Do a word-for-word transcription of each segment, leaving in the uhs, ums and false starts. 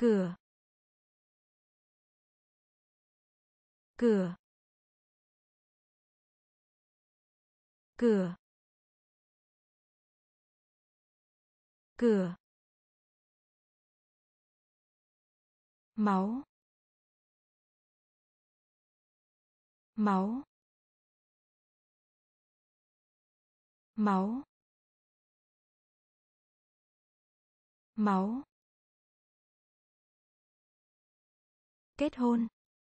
cửa, cửa, cửa, cửa, máu, máu, máu, máu, kết hôn,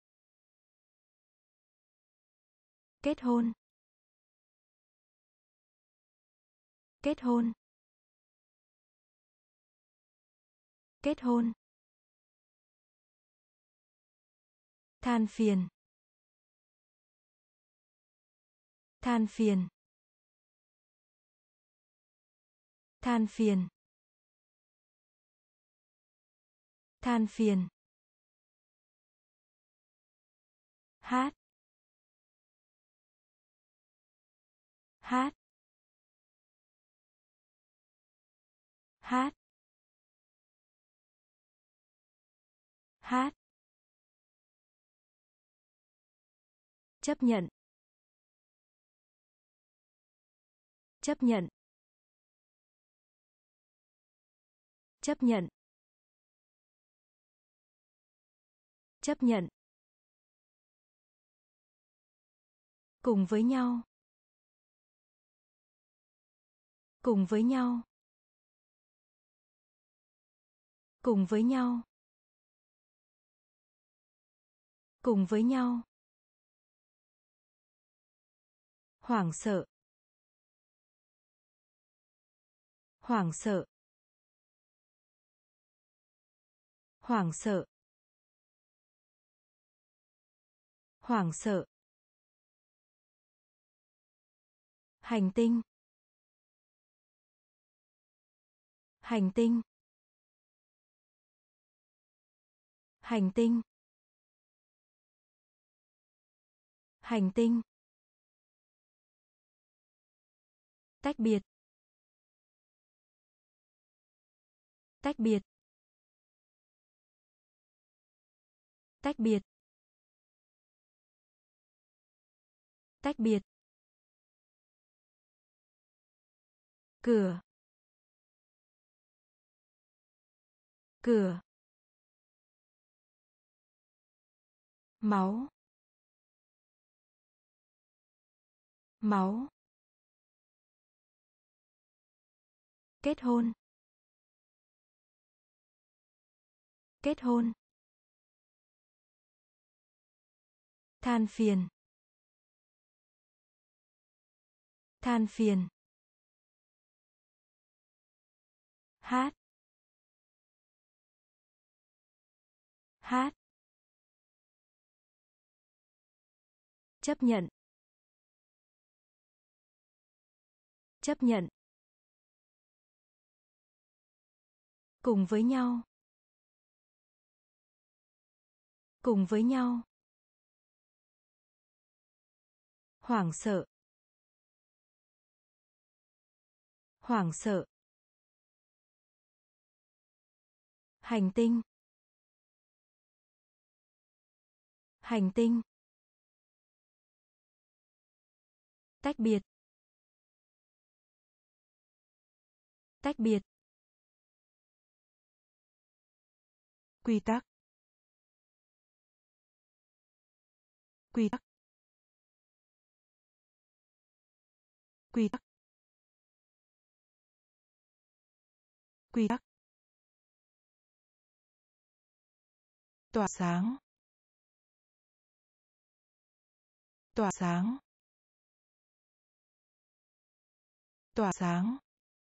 kết hôn, kết hôn, kết hôn, than phiền, than phiền, than phiền, than phiền, hát, hát, hát, hát, chấp nhận, chấp nhận, chấp nhận, chấp nhận, cùng với nhau, cùng với nhau, cùng với nhau, cùng với nhau, hoảng sợ, hoảng sợ, hoảng sợ, hoảng sợ, hành tinh, hành tinh, hành tinh, hành tinh, tách biệt, tách biệt, tách biệt, tách biệt, cửa, cửa, máu, máu, kết hôn, kết hôn, than phiền, than phiền, hát, hát, chấp nhận, chấp nhận, cùng với nhau, cùng với nhau, hoảng sợ, hoảng sợ, hành tinh, hành tinh, tách biệt, tách biệt, quy tắc, quy tắc, quy tắc, quy tắc, tỏa sáng, tỏa sáng, tỏa sáng,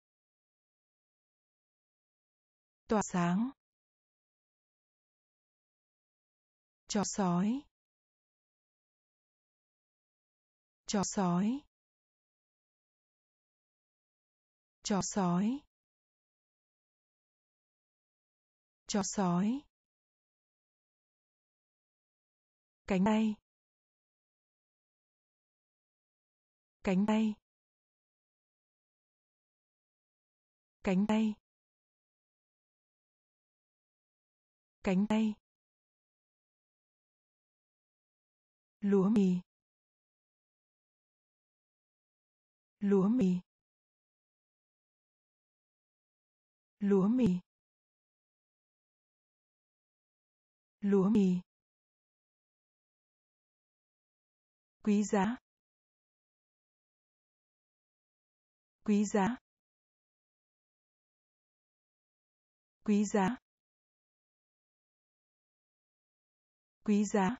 tỏa sáng, chó sói, chó sói, chó sói, chó sói, cánh tay, cánh tay, cánh tay, cánh tay, lúa mì, lúa mì, lúa mì, lúa mì, quý giá, quý giá, quý giá, quý giá,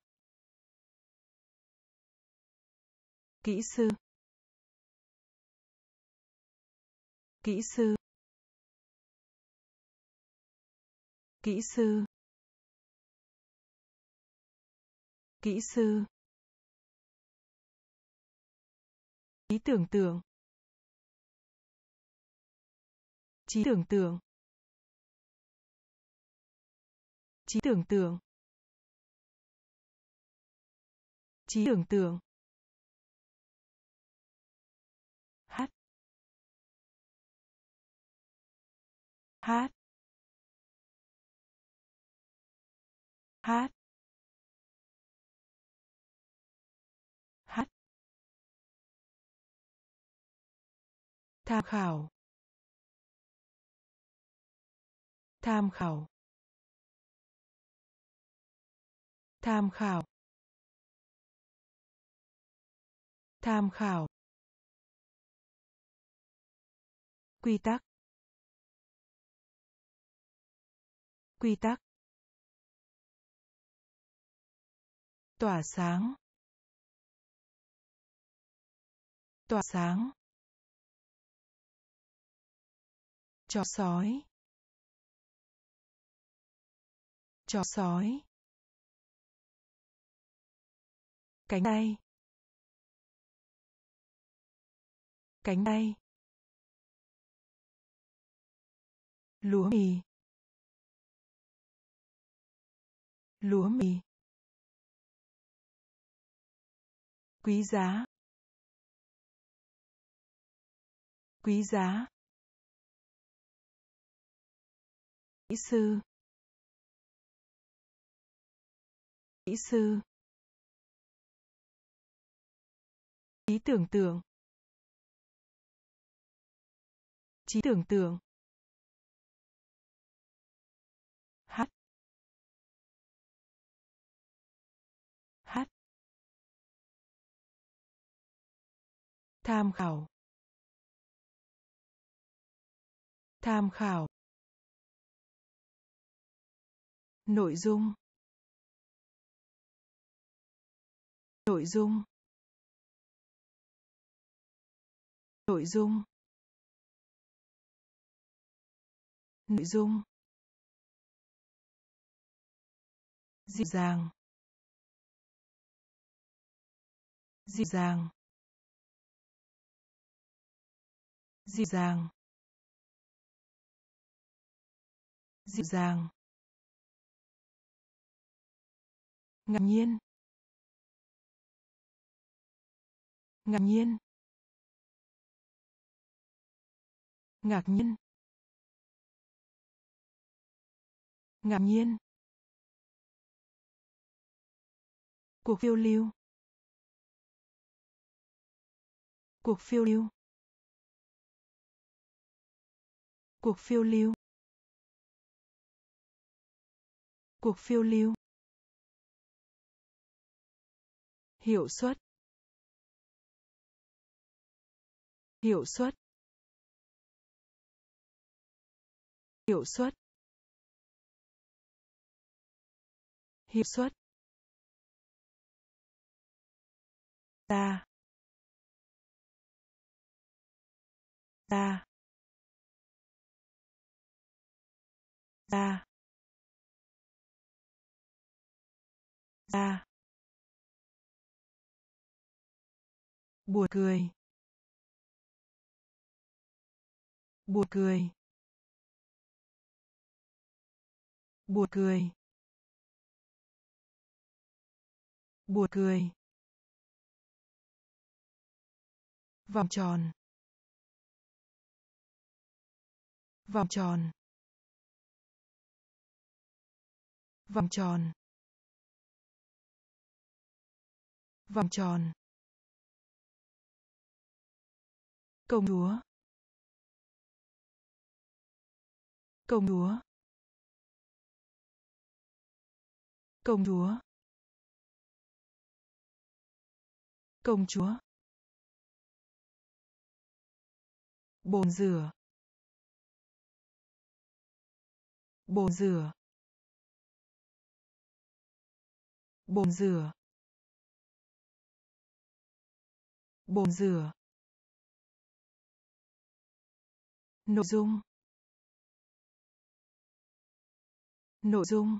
kỹ sư, kỹ sư, kỹ sư, kỹ sư, trí tưởng tượng, trí tưởng tượng, trí tưởng tượng, trí tưởng tượng, hát, hát, hát, hát, tham khảo, tham khảo, tham khảo, tham khảo, quy tắc, quy tắc, tỏa sáng, tỏa sáng, chó sói, chó sói, cánh tay, cánh tay, lúa mì, lúa mì, quý giá, quý giá, kỹ sư, kỹ sư, trí tưởng tượng, trí tưởng tượng, hát, hát, tham khảo, tham khảo, nội dung, nội dung, nội dung, nội dung, dịu dàng, dịu dàng, dịu dàng, dịu dàng, ngạc nhiên, ngạc nhiên, ngạc nhiên, ngạc nhiên, cuộc phiêu lưu, cuộc phiêu lưu, cuộc phiêu lưu, cuộc phiêu lưu, hiệu suất, hiệu suất, hiệu suất, hiệu suất, ta, ta, ta, ta, buồn cười, buồn cười, buồn cười, buồn cười, vòng tròn, vòng tròn, vòng tròn, vòng tròn, công chúa, công chúa, công chúa, công chúa, bồn rửa, bồn rửa, bồn rửa, bồn rửa, nội dung, nội dung,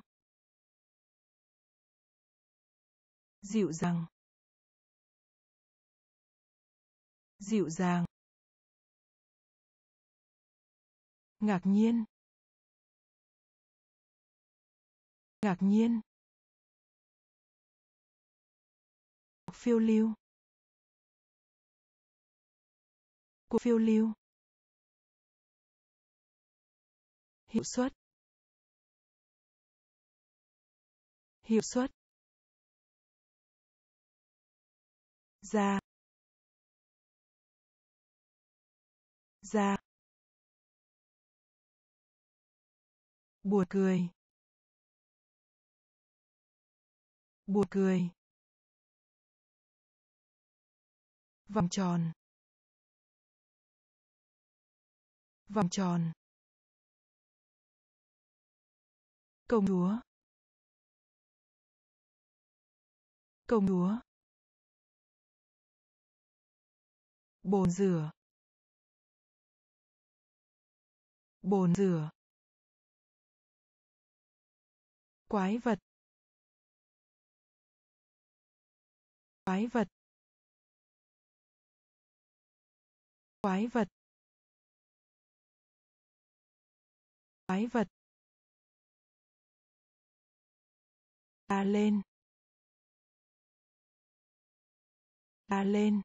dịu dàng, dịu dàng, ngạc nhiên, ngạc nhiên, cuộc phiêu lưu, cuộc phiêu lưu, hiệu suất, hiệu suất, ra, ra, buồn cười, buồn cười, vòng tròn, vòng tròn, công chúa, công chúa, bồn rửa, bồn rửa, quái vật, quái vật, quái vật, quái vật, la lên, la lên,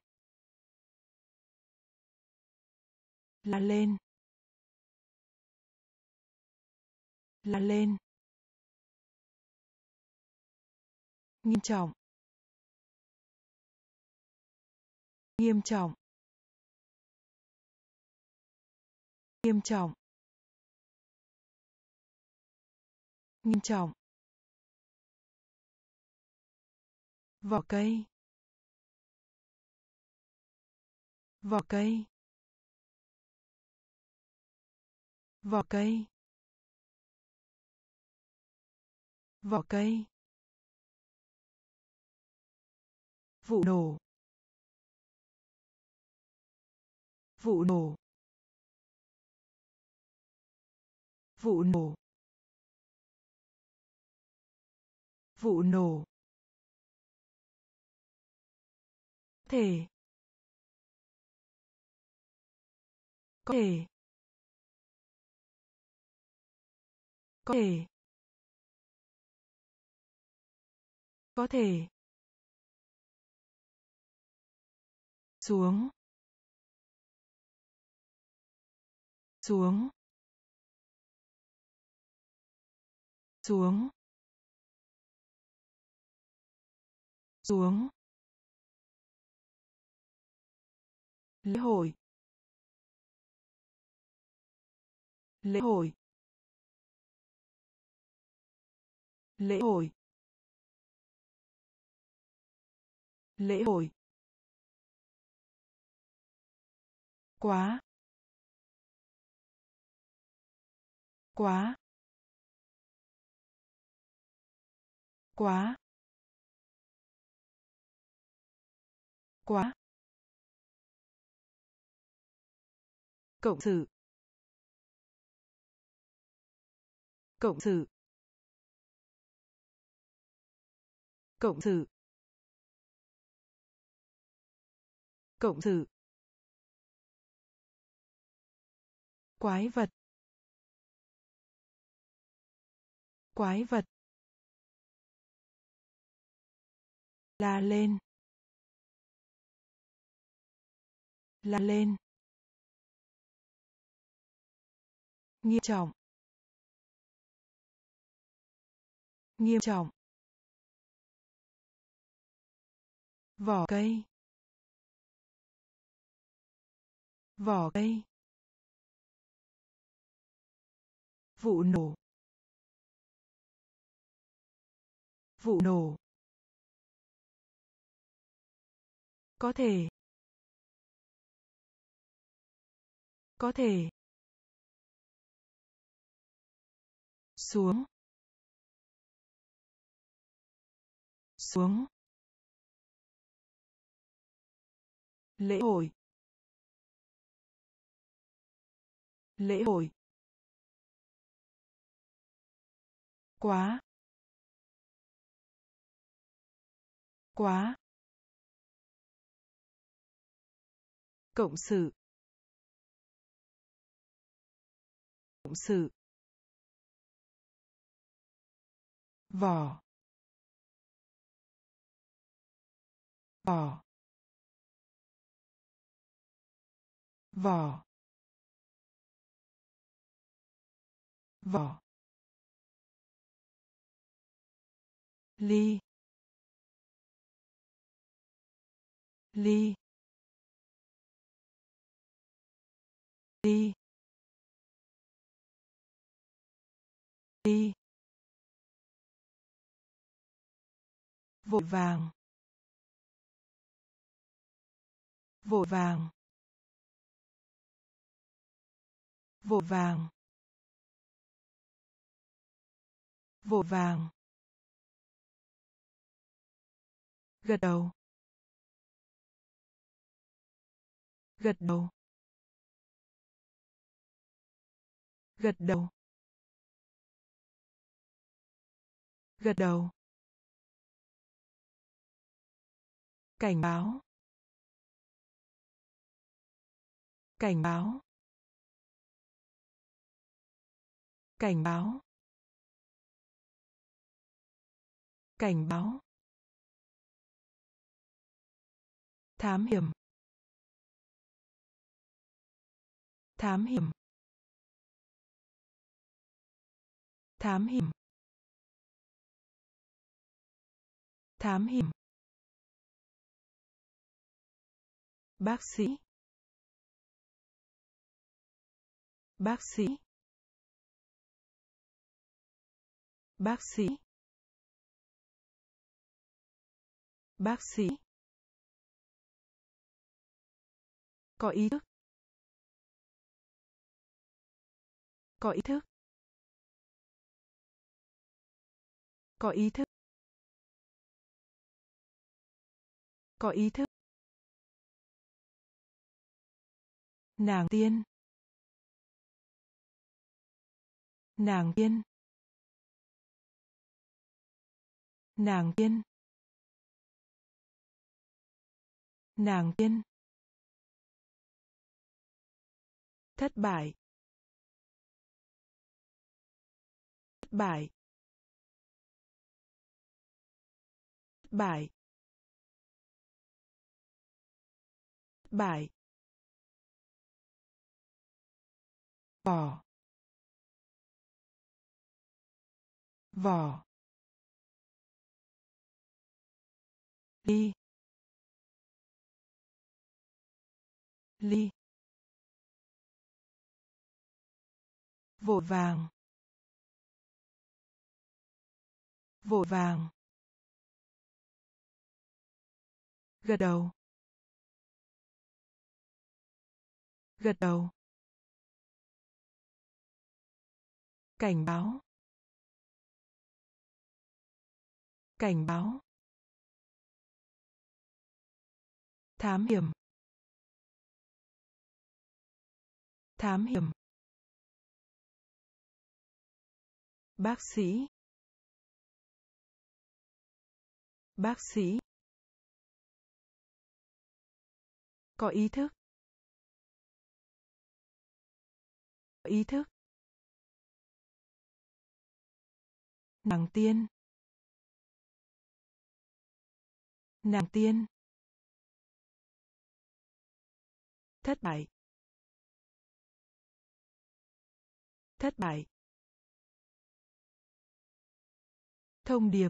la lên, la lên, nghiêm trọng, nghiêm trọng, nghiêm trọng, nghiêm trọng, vỏ cây, vỏ cây, vỏ cây, vỏ cây, vụ nổ, vụ nổ, vụ nổ, vụ nổ, thể, có thể, có thể, có thể, xuống, xuống, xuống, xuống, lễ hội, lễ hội, lễ hội, lễ hội, quá, quá, quá, quá, cộng sự, cộng sự, cộng sự, cộng sự, quái vật, quái vật, la lên, la lên, nghiêm trọng, Nghiêm trọng. Vỏ cây. Vỏ cây. Vụ nổ. Vụ nổ. Có thể. Có thể. Xuống. Xuống. Lễ hội. Lễ hội. Quá. Quá. Cộng sự. Cộng sự. Vỏ. Vỏ. Vỏ. Vỏ. Ly. Ly. Ly. Ly. Vội vàng. Vội vàng. Vội vàng. Vội vàng. Gật đầu. Gật đầu. Gật đầu. Gật đầu. Cảnh báo. Cảnh báo. Cảnh báo. Cảnh báo. Thám hiểm. Thám hiểm. Thám hiểm. Thám hiểm. Bác sĩ. Bác sĩ. Bác sĩ. Bác sĩ. Có ý thức. Có ý thức. Có ý thức. Có ý thức. Nàng tiên. Nàng tiên. Nàng tiên. Nàng tiên. Thất bại. Thất bại. Thất bại. Thất bại. Vỏ. Vỏ. Ly. Ly. Vội vàng. Vội vàng. Gật đầu. Gật đầu. Cảnh báo. Cảnh báo. Thám hiểm. Thám hiểm. Bác sĩ. Bác sĩ. Có ý thức. Có ý thức. Nàng tiên. Nàng tiên. Thất bại. Thất bại. Thông điệp.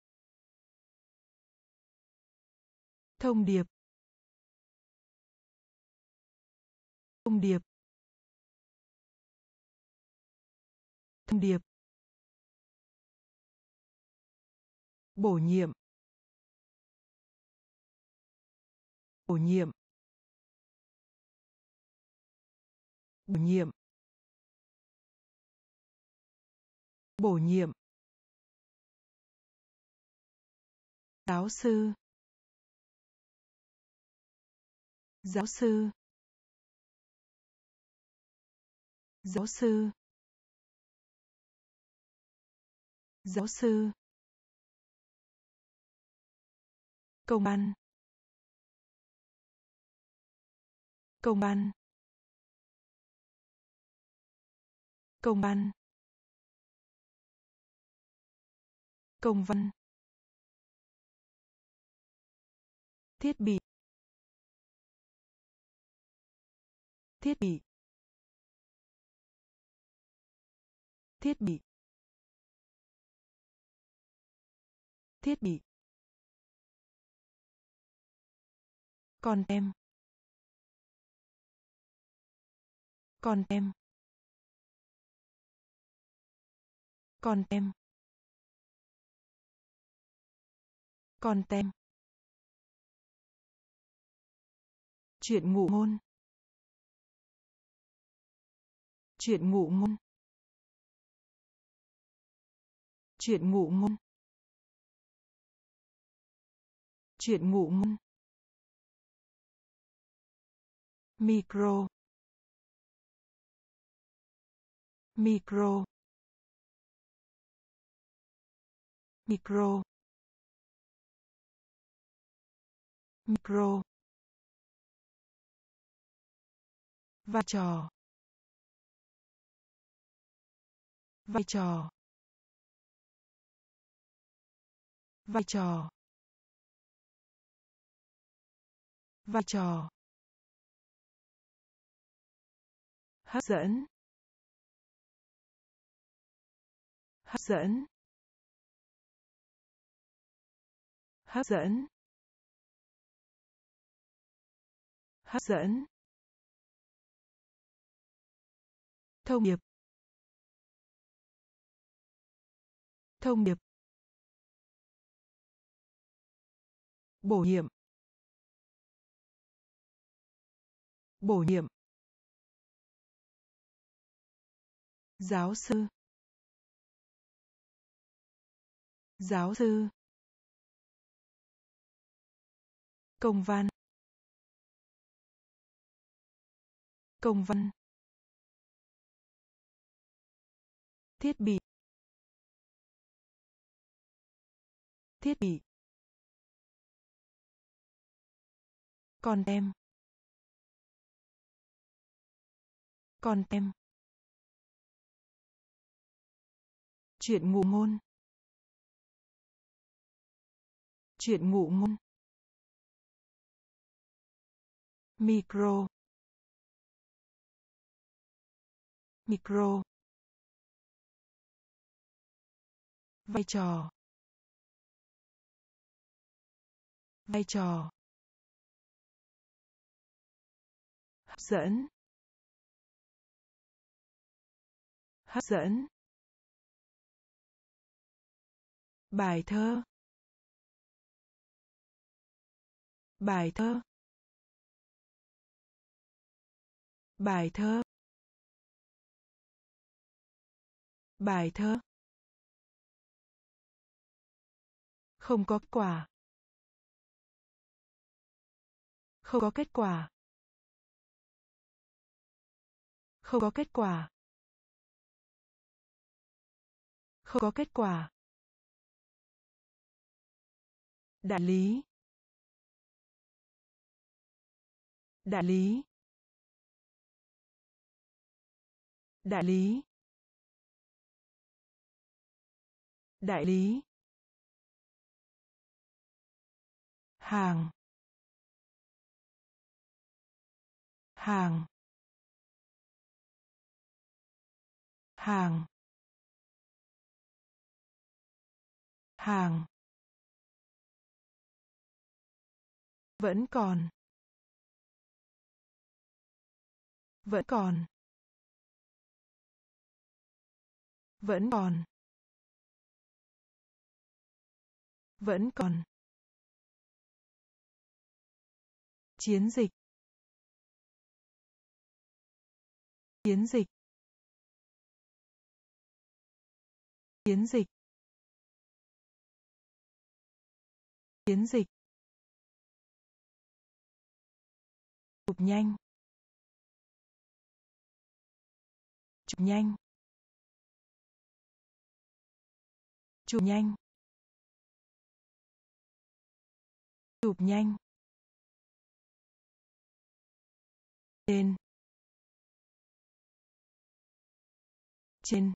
Thông điệp. Thông điệp. Thông điệp. Bổ nhiệm. Bổ nhiệm. Bổ nhiệm. Bổ nhiệm. Giáo sư. Giáo sư. Giáo sư. Giáo sư. Công ăn. Công ăn. Công ăn. Công văn. Thiết bị. Thiết bị. Thiết bị. Thiết bị. Con em. Con em. Con em. Con tem. Chuyện ngụ ngôn. Chuyện ngụ ngôn. Chuyện ngụ ngôn. Chuyện ngụ ngôn. Micro. Micro. Micro. Micro. Vai trò. Vai trò. Vai trò. Vai trò. Hấp dẫn. Hấp dẫn. Hấp dẫn. Hấp dẫn. Thông điệp. Thông điệp. Bổ nhiệm. Bổ nhiệm. Giáo sư. Giáo sư. Công văn. Công văn. Thiết bị. Thiết bị. Con em. Con em. Chuyện ngụ ngôn. Chuyện ngụ ngôn. Micro. Micro. Vai trò. Vai trò. Hấp dẫn. Hấp dẫn. Bài thơ. Bài thơ. Bài thơ. Bài thơ. Không có kết quả. Không có kết quả. Không có kết quả. Không có kết quả. Đại lý. Đại lý. Đại lý. Đại lý. Hàng. Hàng. Hàng. hàng, vẫn còn, vẫn còn, vẫn còn, vẫn còn, chiến dịch, chiến dịch, chiến dịch, chiến dịch, chụp nhanh, chụp nhanh, chụp nhanh, chụp nhanh, trên, trên,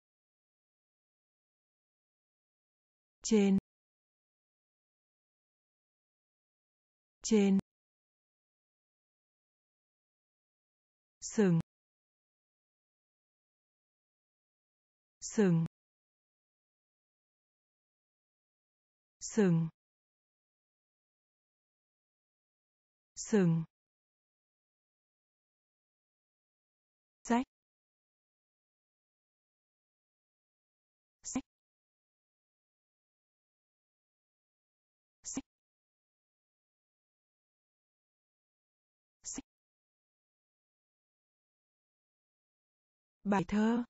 trên, trên, sừng, sừng, sừng, sừng, sách, sách, sách, sách, bài thơ,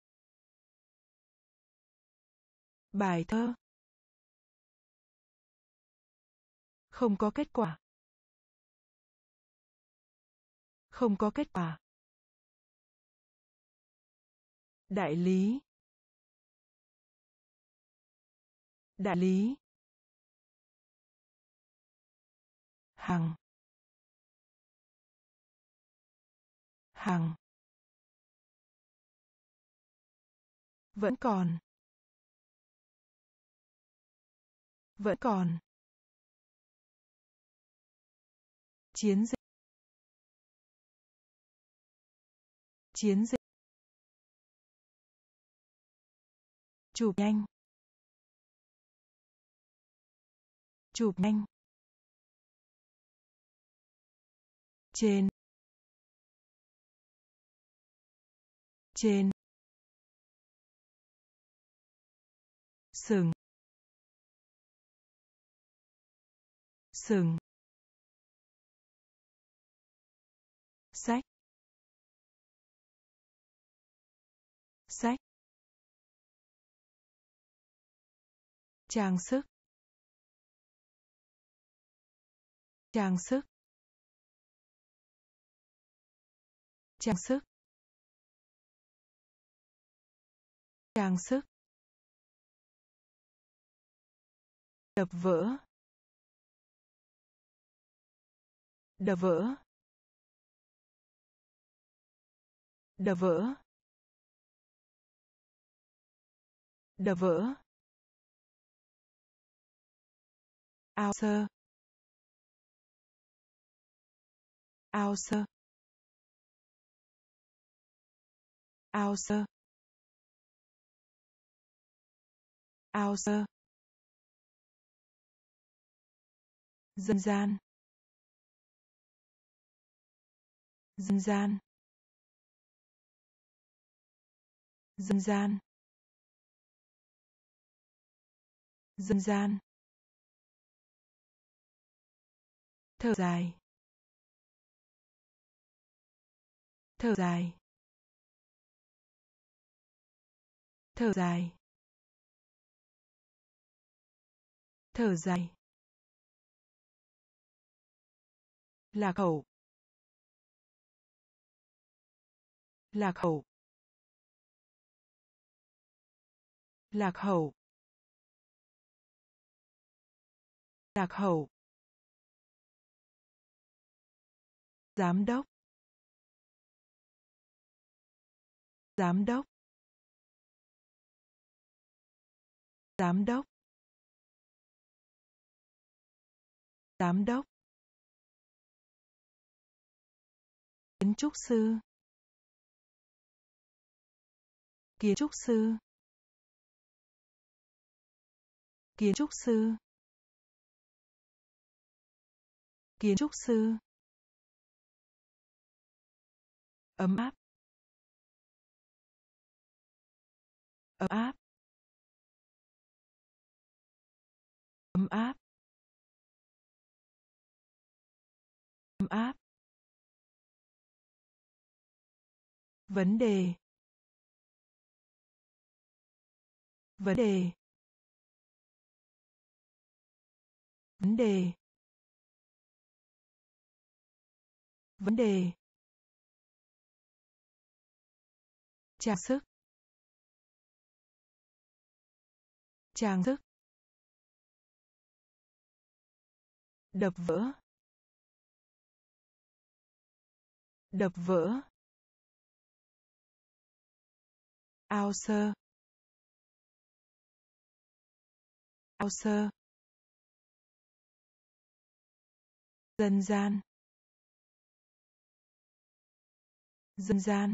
bài thơ, không có kết quả, không có kết quả, đại lý, đại lý, hàng, hàng, vẫn còn, vẫn còn, chiến dịch, chiến dịch, chụp nhanh, chụp nhanh, trên, trên, sừng, sừng, sách, sách, trang sức, trang sức, trang sức, trang sức, đập vỡ, đập vỡ, đập vỡ, đập vỡ, ao sơ, ao sơ, ao sơ, ao sơ, dân gian, dân gian, dân gian, dân gian, thở dài, thở dài, thở dài, thở dài, lạc hậu, lạc hậu, lạc hậu, lạc hậu, giám đốc, giám đốc, giám đốc, giám đốc, kiến trúc sư, kiến trúc sư, Kiến trúc sư. Kiến trúc sư. Ấm áp. Ấm áp. Ấm áp. Ấm áp. Vấn đề. Vấn đề. Vấn đề. Vấn đề. Trang sức. Trang sức. Đập vỡ. Đập vỡ. Ao sơ. Ao sơ. Dân gian. Dân gian.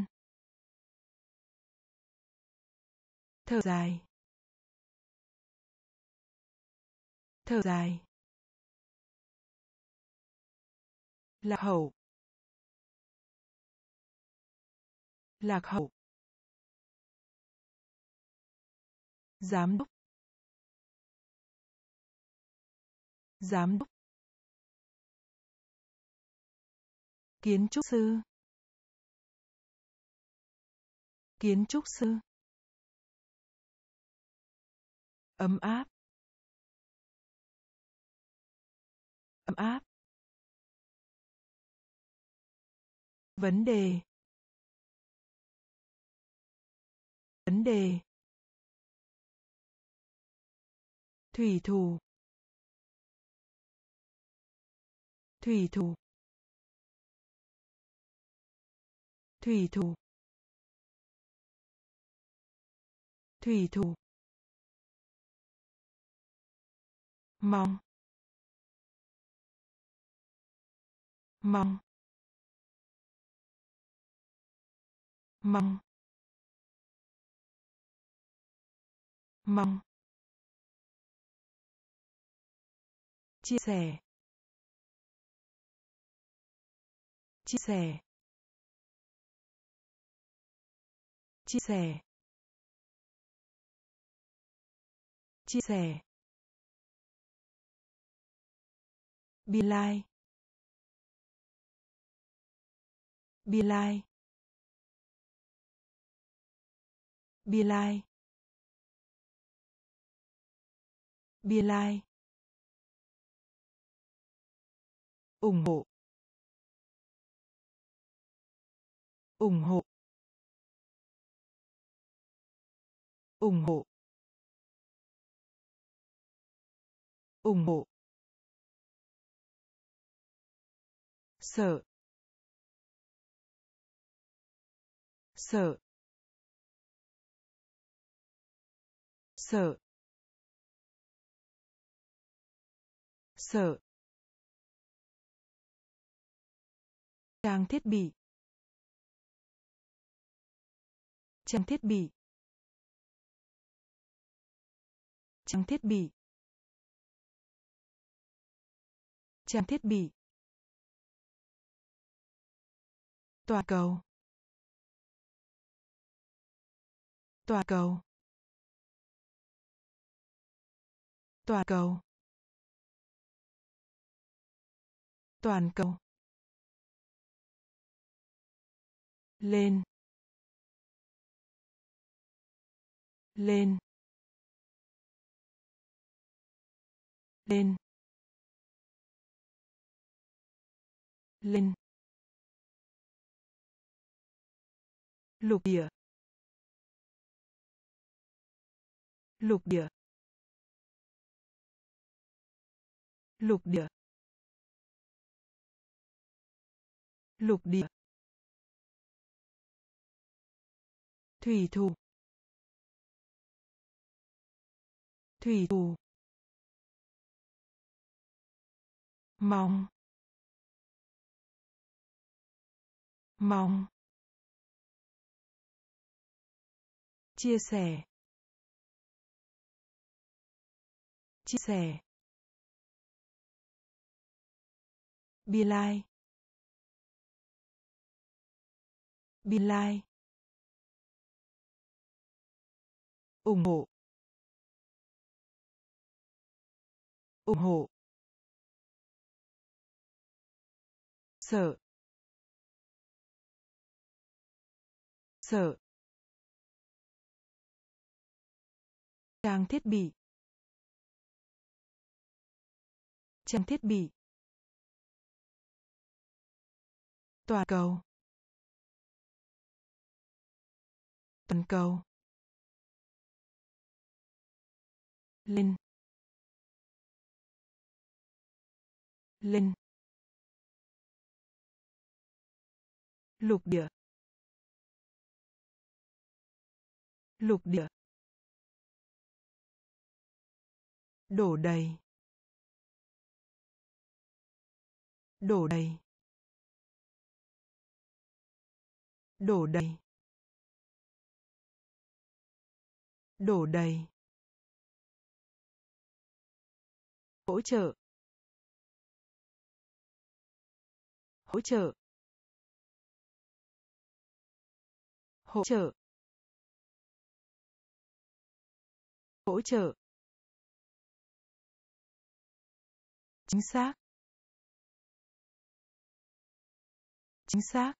Thở dài. Thở dài. Lạc hậu. Lạc hậu. Giám đốc. Giám đốc. Kiến trúc sư. Kiến trúc sư. Ấm áp. Ấm áp. Vấn đề. Vấn đề. Thủy thủ. Thủy thủ. Thủy thủ. Thủy thủ. Mong. Mong. Mong. Mong. Chia sẻ. Chia sẻ. Chia sẻ. Chia sẻ. Biên lai. Biên lai. Biên lai. Biên lai. Ủng hộ. Ủng hộ. Ủng hộ. Ủng hộ. Sợ. Sợ. Sợ. Sợ. Trang thiết bị. Trang thiết bị. Trang thiết bị. Trang thiết bị. Toàn cầu. Toàn cầu. Toàn cầu. Toàn cầu. Lên. Lên. Lên. Lên. Lục địa. Lục địa. Lục địa. Lục địa. Thủy thủ. Thủy thủ. Mong. Mong. Chia sẻ. chia sẻ, biên lai, biên lai, ủng hộ, ủng hộ, sợ, sợ, trang thiết bị, trang thiết bị, toàn cầu, toàn cầu, lên, lên, lục địa, lục địa, đổ đầy, đổ đầy, đổ đầy, đổ đầy, hỗ trợ, hỗ trợ, hỗ trợ, hỗ trợ, chính xác, chính xác,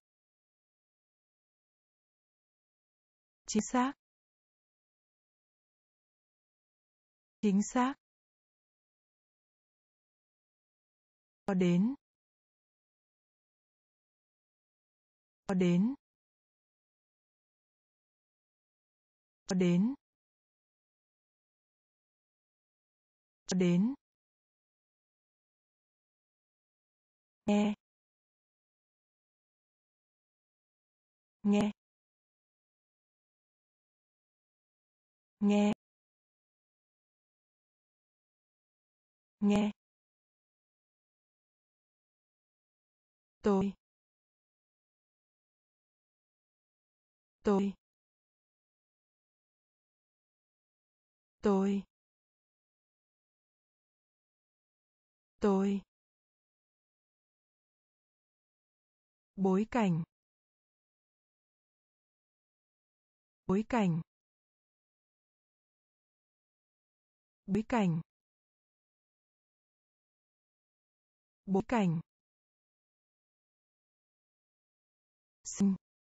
chính xác, chính xác, có đến, có đến, có đến, có đến, nghe, nghe, nghe, nghe, tôi, tôi, tôi, tôi, bối cảnh, bối cảnh, bối cảnh, bối cảnh, sinh,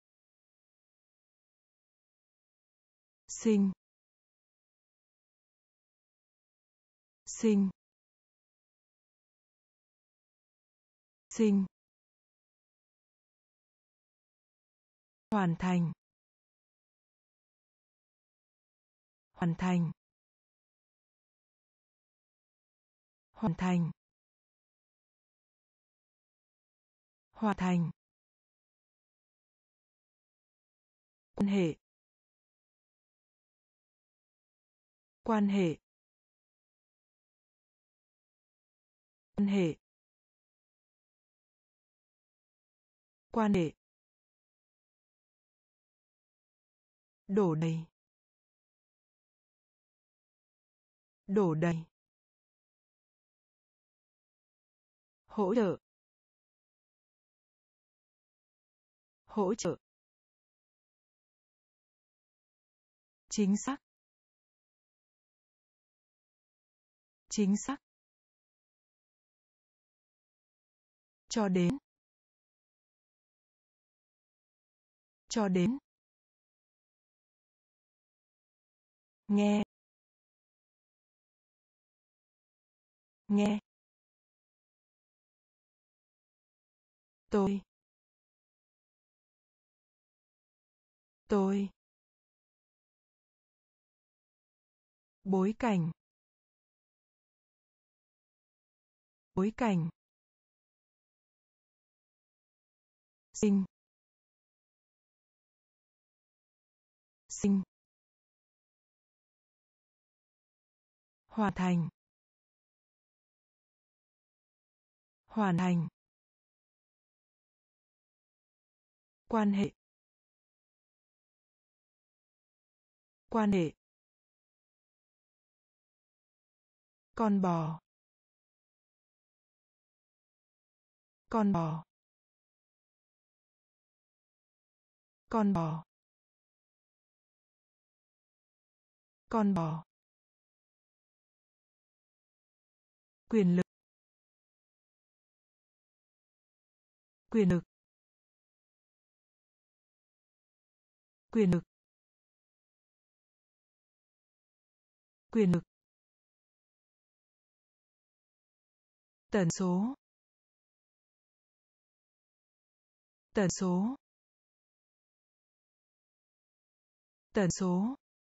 sinh, sinh, sinh, hoàn thành, hoàn thành, hoàn thành, hoàn thành, quan hệ, quan hệ, quan hệ, quan hệ, đổ đầy, đổ đầy, hỗ trợ, hỗ trợ, chính xác, chính xác, cho đến, cho đến, nghe, nghe, tôi, tôi, bối cảnh, bối cảnh, sinh, sinh, hoàn thành, hoàn thành, quan hệ, quan hệ, Con bò. Con bò. Con bò. Con bò. Quyền lực. Quyền lực. Quyền lực. Quyền lực. Tần số. Tần số. Tần số.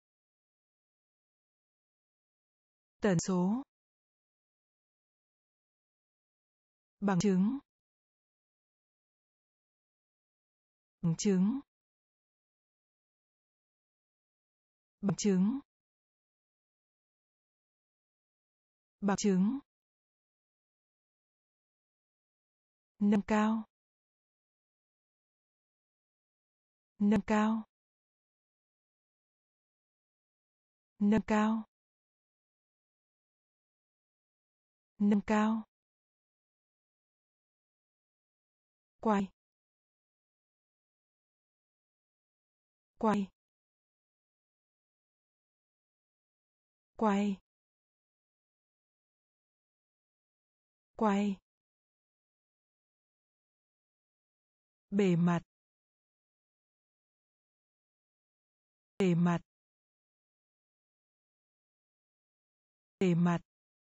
Tần số. Bằng chứng. Bằng chứng. Bằng chứng. Bằng chứng. Nâng cao. Nâng cao. Nâng cao. Nâng cao. Quay. Quay. Quay. Quay. Bề mặt. Bề mặt. Bề mặt.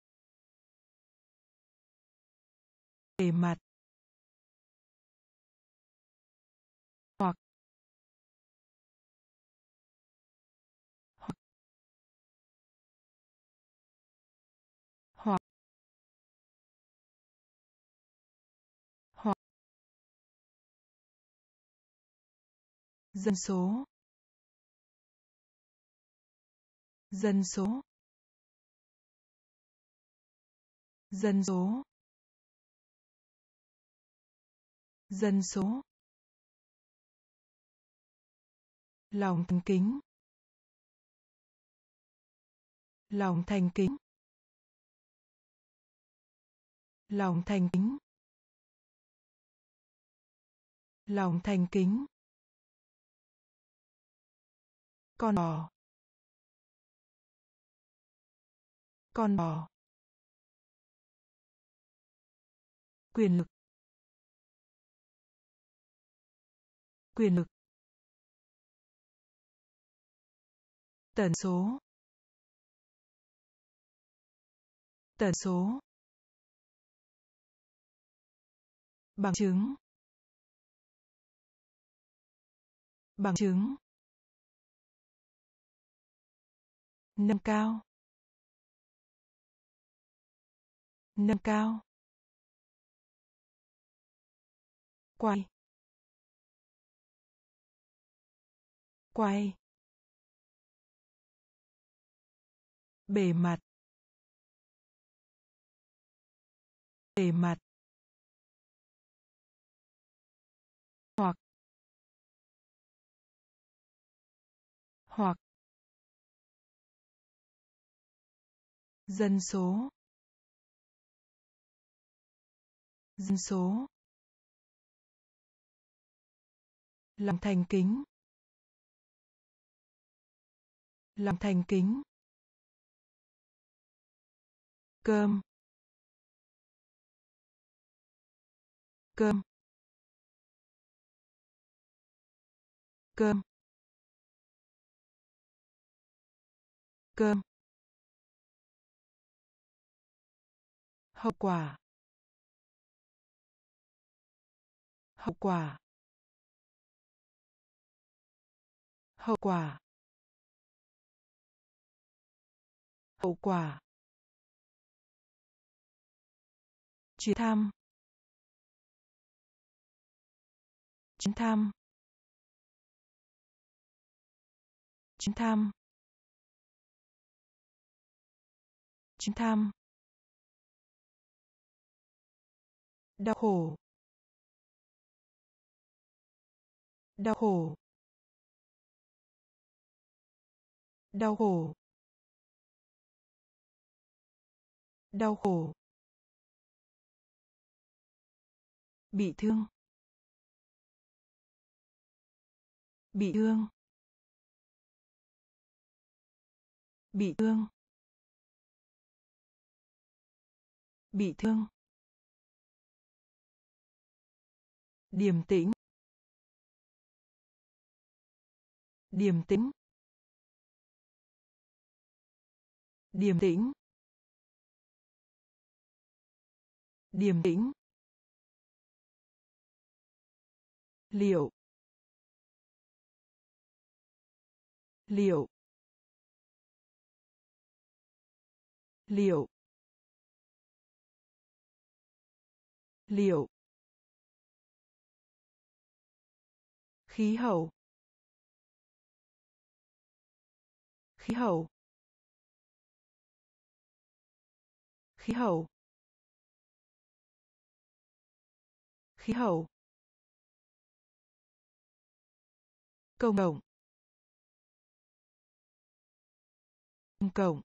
Bề mặt. Hoặc. Hoặc. Hoặc. Hoặc. Dân số. Dân số. Dân số. Dân số. Lòng thành kính. Lòng thành kính. Lòng thành kính. Lòng thành kính. Con bò. Con bò. Quyền lực. Quyền lực. Tần số. Tần số. Bằng chứng. Bằng chứng. Nâng cao. Nâng cao. Quay. Quay. Bề mặt. Bề mặt. Hoặc. Hoặc. Dân số. Dân số. Lòng thành kính. Lòng thành kính. Cơm. Cơm. Cơm. Cơm. Hậu quả. Hậu quả. Hậu quả. Hậu quả. Chuyến thăm. Chuyến thăm. Chuyến thăm. Chuyến thăm. Đau khổ. Đau khổ. Đau khổ. Đau khổ. Bị thương. Bị thương. Bị thương. Bị thương. Điềm tĩnh. Điềm tĩnh. Điềm tĩnh. Điềm tĩnh. Liệu. Liệu. Liệu. Liệu. Khí hậu. Khí hậu. Khí hậu. Khí hậu. Công cộng. Công cộng.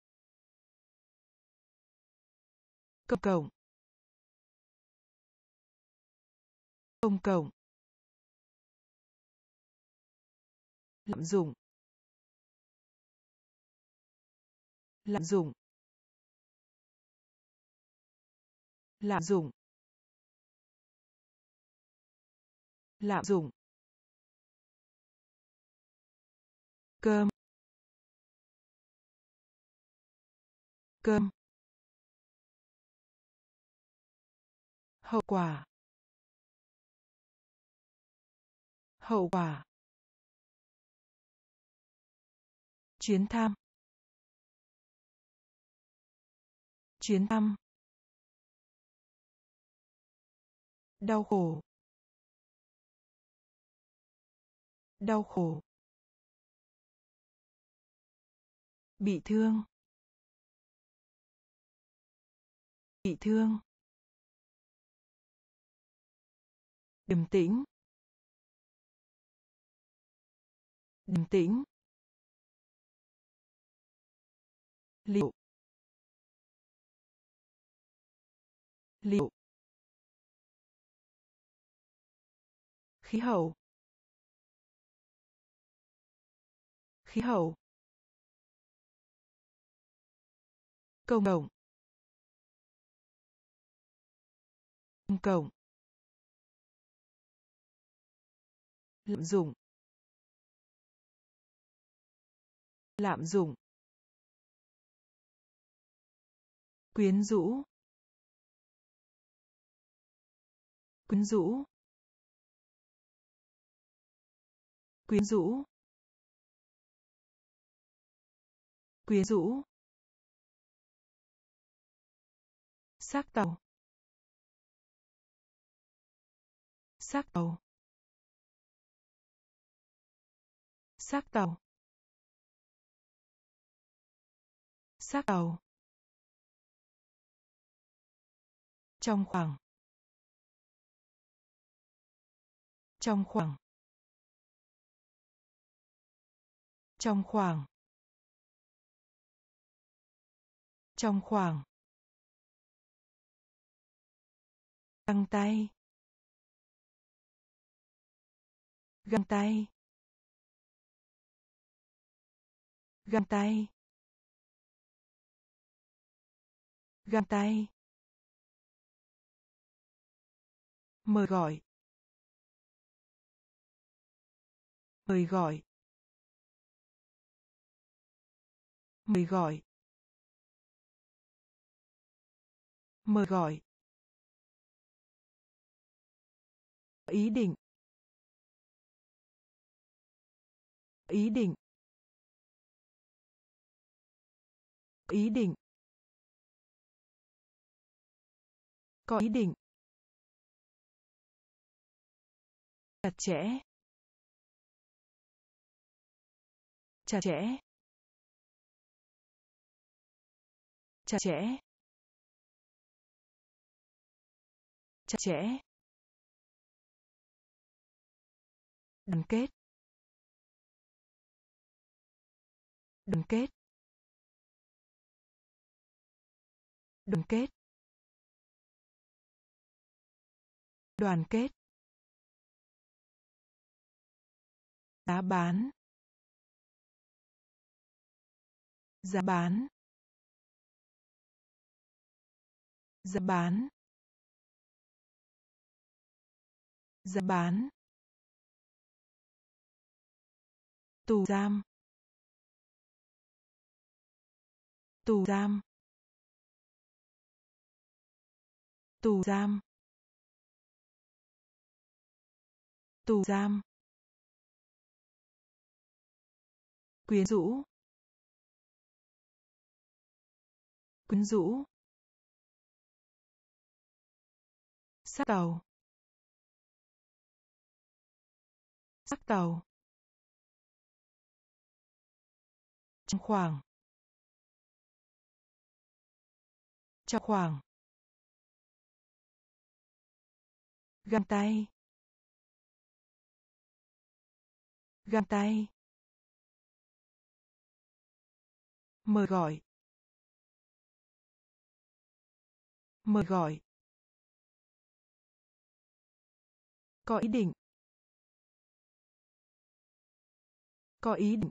Công cộng. Công cộng. Lạm dụng. Lạm dụng. Lạm dụng. Lạm dụng. Cơm. Cơm. Hậu quả. Hậu quả. Chuyến thăm. Chuyến thăm. Đau khổ. Đau khổ. Bị thương. Bị thương. Điềm tĩnh. Điềm tĩnh. Liệu. Liệu. Khí hậu. Khí hậu. Công cộng. Công cộng. Lạm dụng. Lạm dụng. Quyến rũ. Quyến rũ. Quyến rũ. Quyến rũ. Xác tàu. Xác tàu. Xác tàu. Xác tàu. Trong khoảng. Trong khoảng. Trong khoảng. Trong khoảng. Găng tay. Găng tay. Găng tay. Găng tay. Mời gọi. Mời gọi. Mời gọi. Mời gọi. Ý định. Ý định. Ý định. Có ý định. Chặt chẽ. Chặt chẽ. Chặt chẽ. Chặt chẽ. Đoàn kết. Đoàn kết. đoàn kết, đoàn kết, giá bán, giá bán, giá bán, giá bán, tù giam, tù giam, tù giam, tù giam, quyến rũ, quyến rũ, xác tàu, xác tàu, trong khoảng, trong khoảng, găng tay, găng tay, mời gọi, mời gọi, có ý định, có ý định,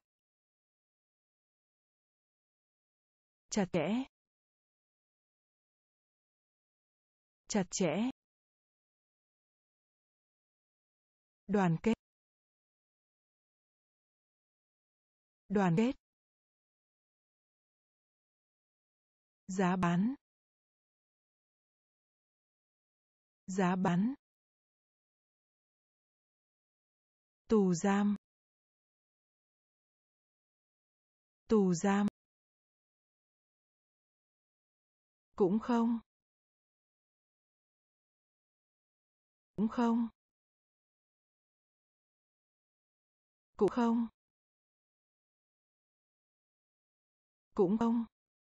chặt chẽ, chặt chẽ, đoàn kết, đoàn kết, giá bán, giá bán, tù giam, tù giam, cũng không, cũng không, cũng không, cũng không,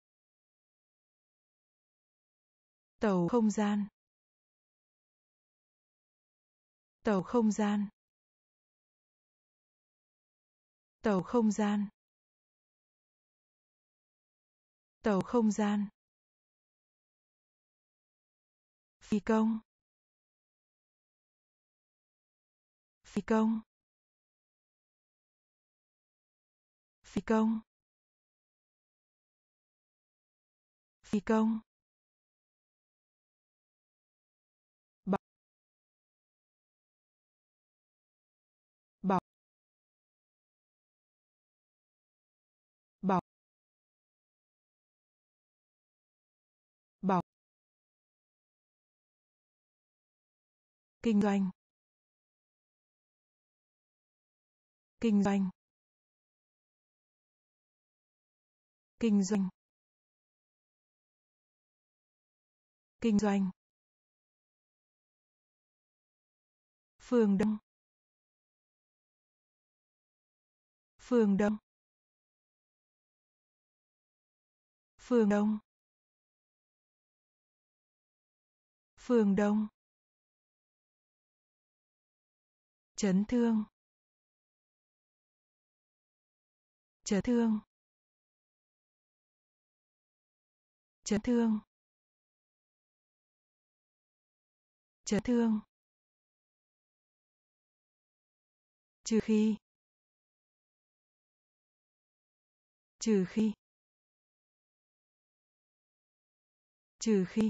tàu không gian, tàu không gian, tàu không gian, tàu không gian, phi công, phi công, phi công, phi công, bọc, bọc, bọc, bọc, kinh doanh, kinh doanh, kinh doanh, kinh doanh, phương Đông, phương Đông, phương Đông, phương Đông, chấn thương, chấn thương, chấn thương, chấn thương, trừ khi, trừ khi, trừ khi,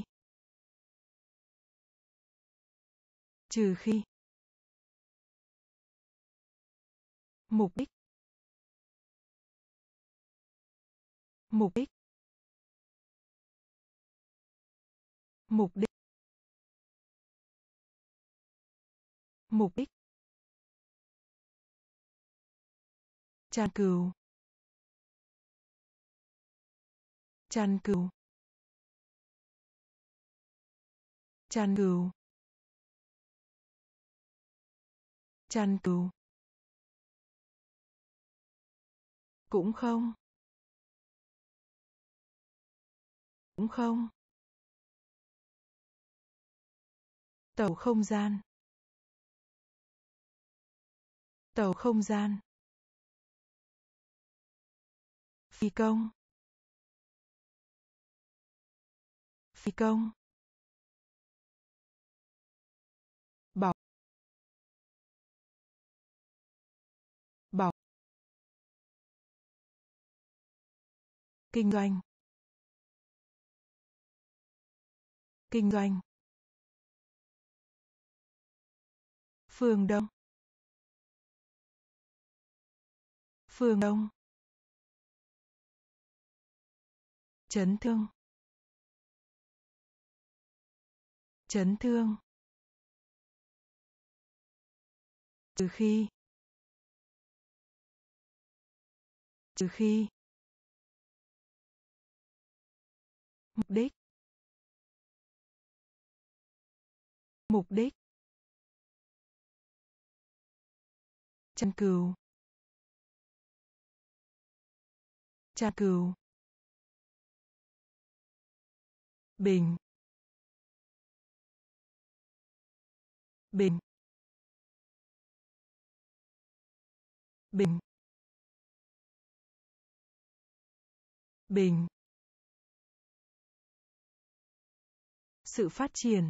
trừ khi, mục đích, mục đích, mục đích, mục đích, tràn cừu, tràn cừu, tràn cừu, tràn cừu, cũng không, cũng không, tàu không gian, tàu không gian, phi công, Phi công. Bọc. Bọc. Kinh doanh. Kinh doanh. Phương Đông. Phương Đông. Chấn thương. Chấn thương. Trừ khi. Trừ khi. Mục đích. Mục đích. Chăn cừu. Chăn cừu. Bình. Bình. Bình. Bình. Sự phát triển.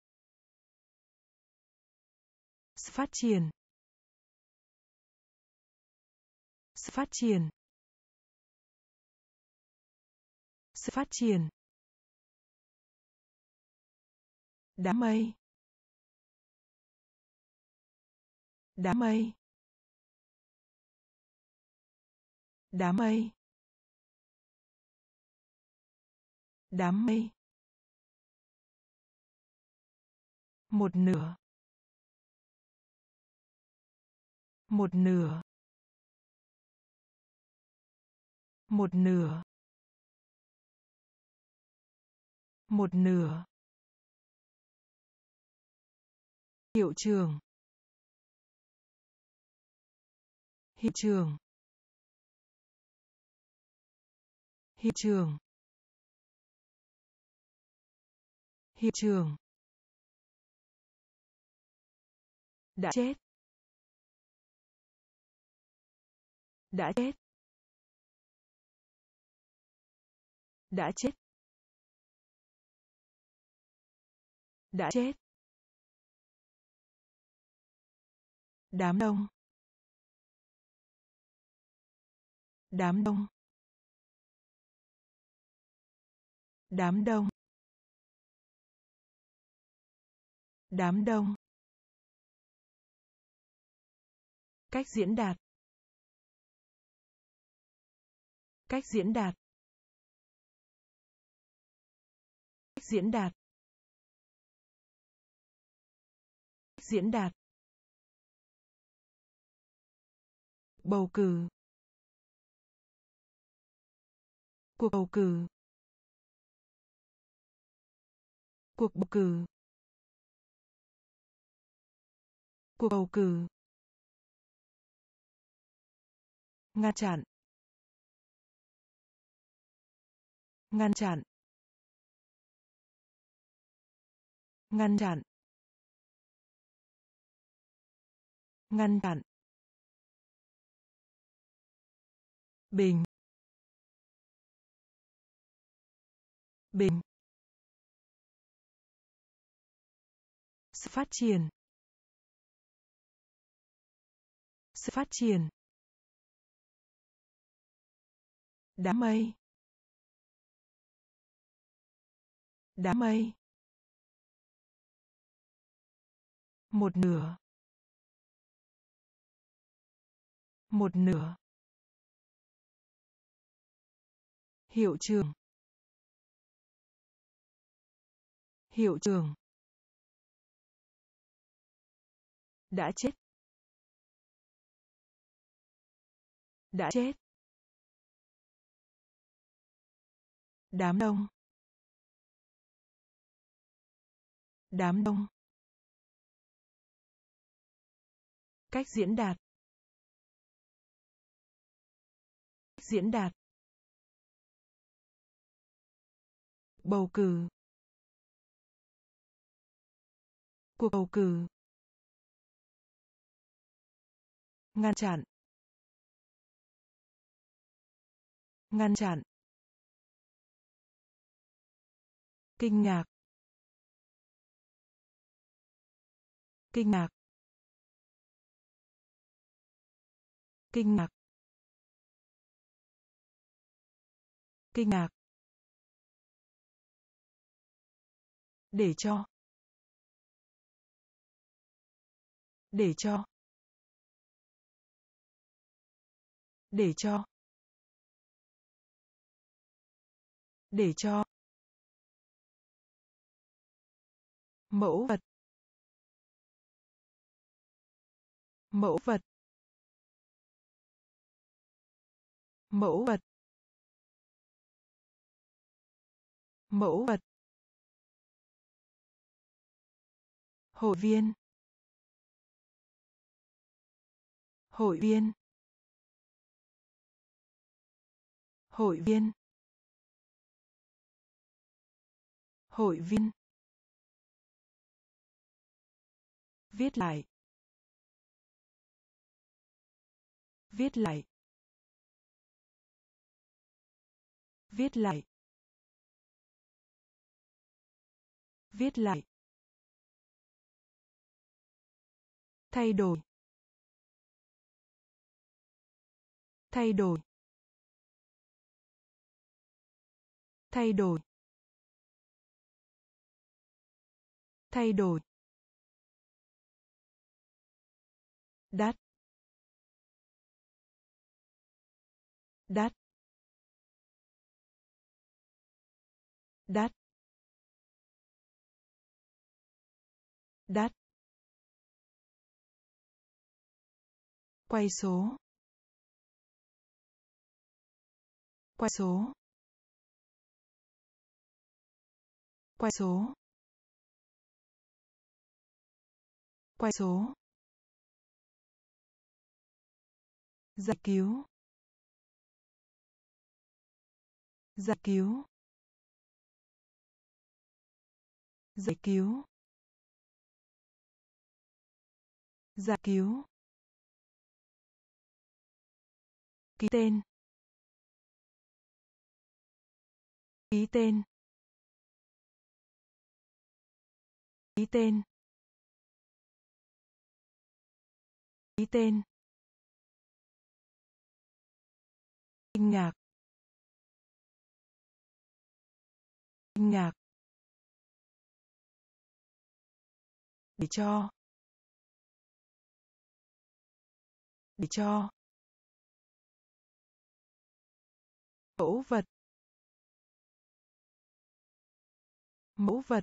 Sự phát triển. Sự phát triển. Sự phát triển. Đám mây. Đám mây. Đám mây. Đám mây. Một nửa. Một nửa. Một nửa. Một nửa. Hiệu trưởng. Hiệu trưởng. Hiệu trưởng. Hiệu trưởng. Đã chết. Đã chết. Đã chết. Đã chết. Đám đông. Đám đông. Đám đông. Đám đông. Cách diễn đạt. Cách diễn đạt. Cách diễn đạt. Cách diễn đạt. Bầu cử. Cuộc bầu cử. Cuộc bầu cử. Cuộc bầu cử. Ngăn chặn. Ngăn chặn. Ngăn chặn. Ngăn chặn. Bình. Bình. Sự phát triển. Sự phát triển. Đám mây. Đám mây. Một nửa. Một nửa. Hiệu trưởng. Hiệu trưởng. Đã chết. Đã chết. Đám đông. Đám đông. Cách diễn đạt. Cách diễn đạt. Bầu cử. Cuộc bầu cử. Ngăn chặn. Ngăn chặn. Kinh ngạc. Kinh ngạc. Kinh ngạc. Kinh ngạc. Để cho. Để cho. Để cho. Để cho. Mẫu vật. Mẫu vật. Mẫu vật. Mẫu vật. Hội viên. Hội viên. Hội viên. Hội viên. Viết lại. Viết lại. Viết lại. Viết lại. Thay đổi. Thay đổi. Thay đổi. Thay đổi. Đắt. Đắt. Đắt. Đắt. Quay số. Quay số. Quay số. Quay số. Giải cứu. Giải cứu. Giải cứu. Giải cứu. Ký tên. Ký tên. Ký tên. Ký tên. Kinh ngạc. Kinh ngạc. Để cho. Để cho. Mẫu vật. Mẫu vật.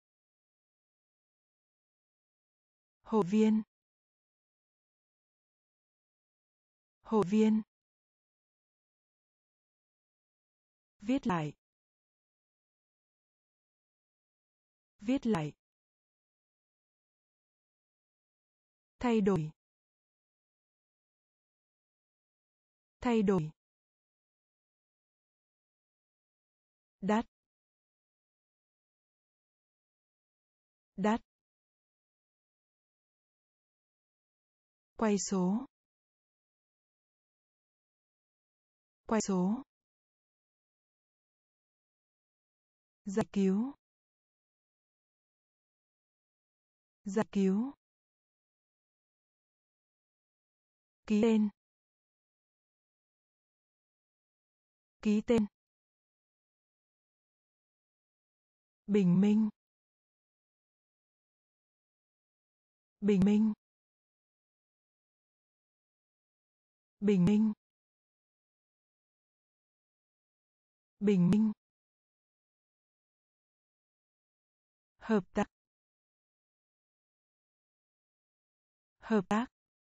Hội viên. Hội viên. Viết lại. Viết lại. Thay đổi. Thay đổi. Đắt. Đắt. Quay số. Quay số. Giải cứu. Giải cứu. Ký tên. Ký tên. Bình minh. Bình minh. Bình minh. Bình minh. Hợp tác. Hợp tác.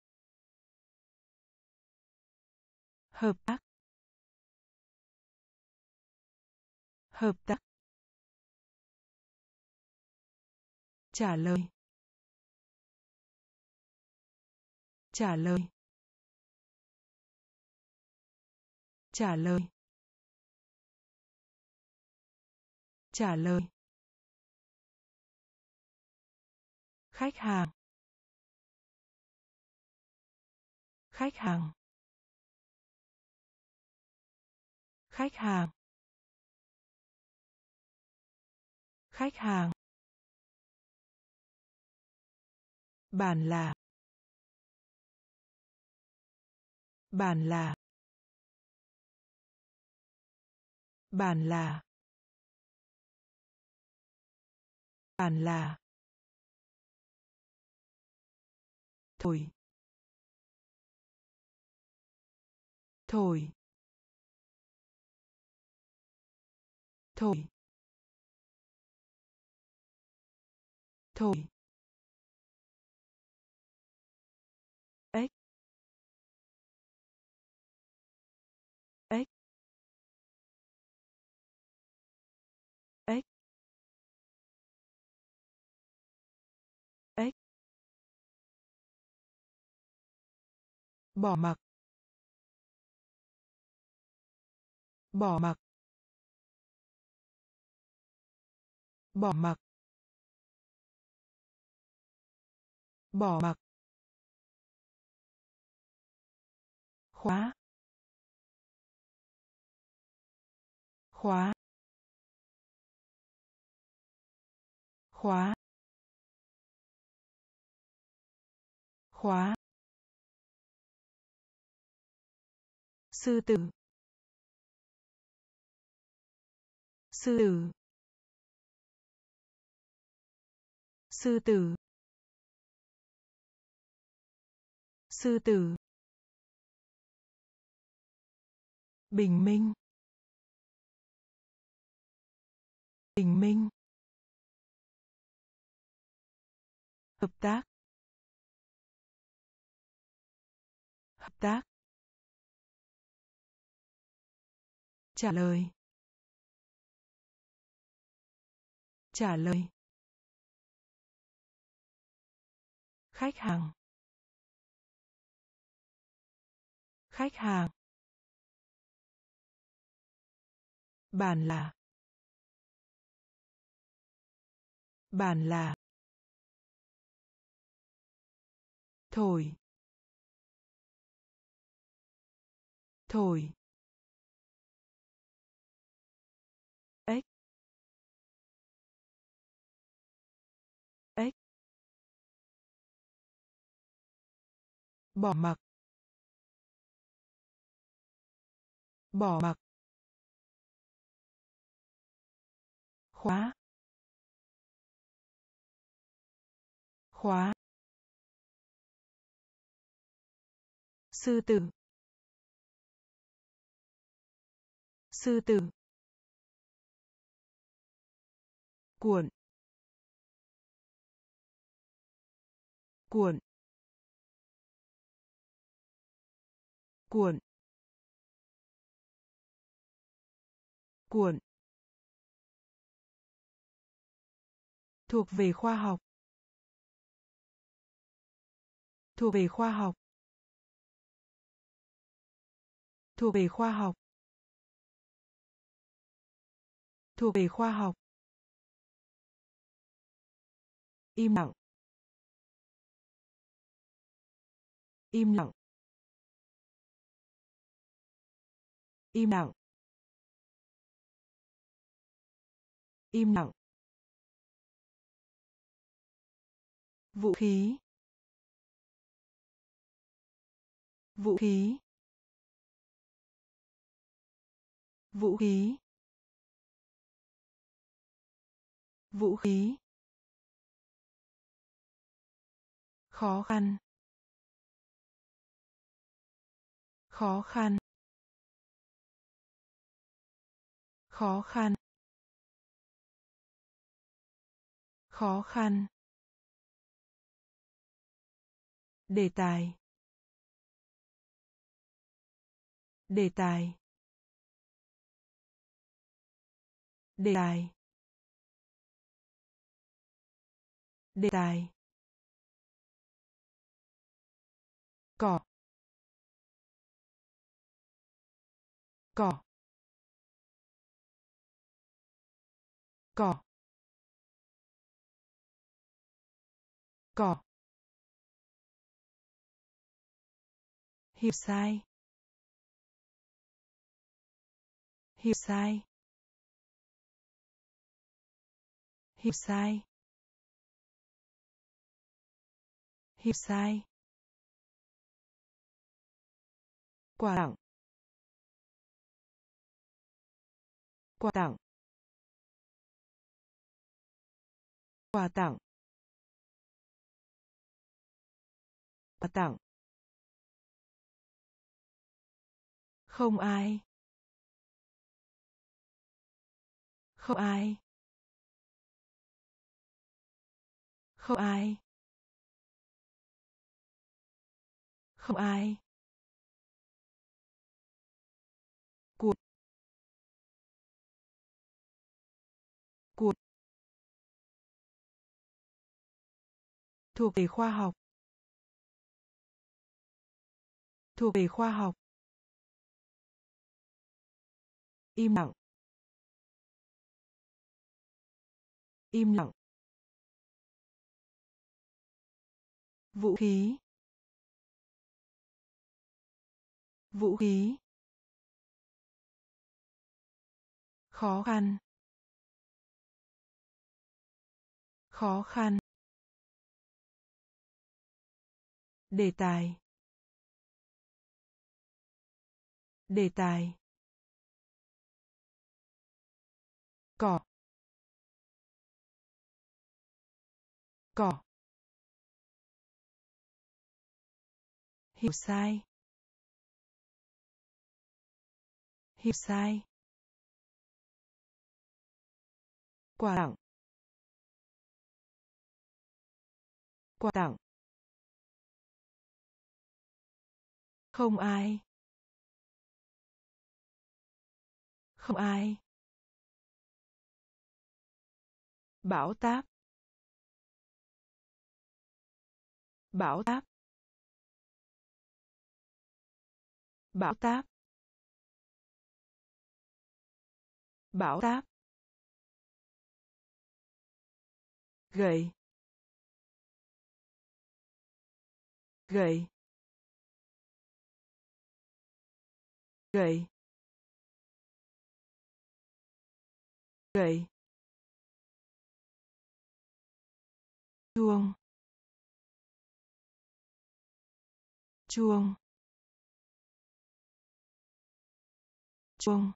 Hợp tác. Hợp tác. Trả lời. Trả lời. Trả lời. Trả lời. Khách hàng. Khách hàng. Khách hàng. khách hàng, bàn là, bàn là, bàn là, bàn là, thổi, thổi, thổi, thổi, ếch, ếch, ếch, ếch, bỏ mặc, bỏ mặc, bỏ mặc, bỏ mặc, khóa, khóa, khóa, khóa, sư tử, sư tử, sư tử, sư tử, bình minh, bình minh, hợp tác, hợp tác, trả lời, trả lời, khách hàng, khách hàng, bàn là, bàn là, thổi, thổi, ếch, ếch, bỏ mặc, bỏ mặc, khóa, khóa, sư tử, sư tử, cuộn, cuộn, cuộn, cuộn, thuộc về khoa học, thuộc về khoa học, thuộc về khoa học, thuộc về khoa học, im lặng, im lặng, im lặng, im lặng, vũ khí, vũ khí, vũ khí, vũ khí, khó khăn, khó khăn, khó khăn, khó khăn, đề tài, đề tài, đề tài, đề tài, cỏ, cỏ, cỏ, cỏ, hiểu sai, hiểu sai, Hiểu sai. Hiểu sai. Quà tặng. Quà tặng. Quà tặng. Quà tặng. Không ai. Không ai. Không ai. Không ai. Cuộc. Cuộc. Thuộc về khoa học. Thuộc về khoa học. Im lặng. Im lặng. Vũ khí. Vũ khí. Khó khăn. Khó khăn. Đề tài. Đề tài. Cỏ. Cỏ. Hiểu sai. Hiểu sai. Quà tặng. Quà tặng. Không ai. Không ai. Bão táp. Bão táp. Bão táp. Bão táp. Gậy. Gậy. Gậy. Gậy. Chuông. Chuông. Chuông.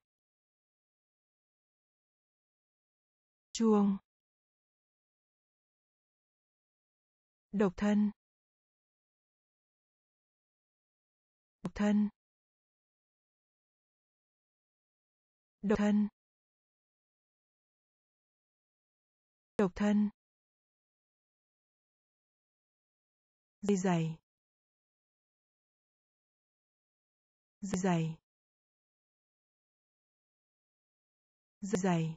Chuông. Độc thân. Độc thân. Độc thân. Độc thân. Dây giày. Dây giày. Dây giày.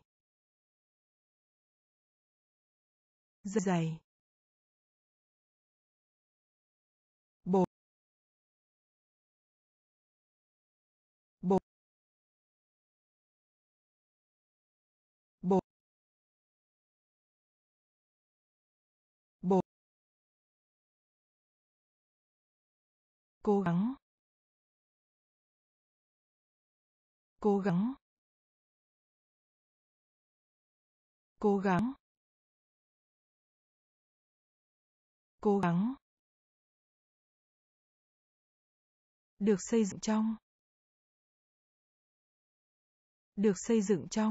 Dây giày. Bộ. Bộ. Bộ. Bộ. Cố gắng. Cố gắng. Cố gắng. Cố gắng. Được xây dựng trong. Được xây dựng trong.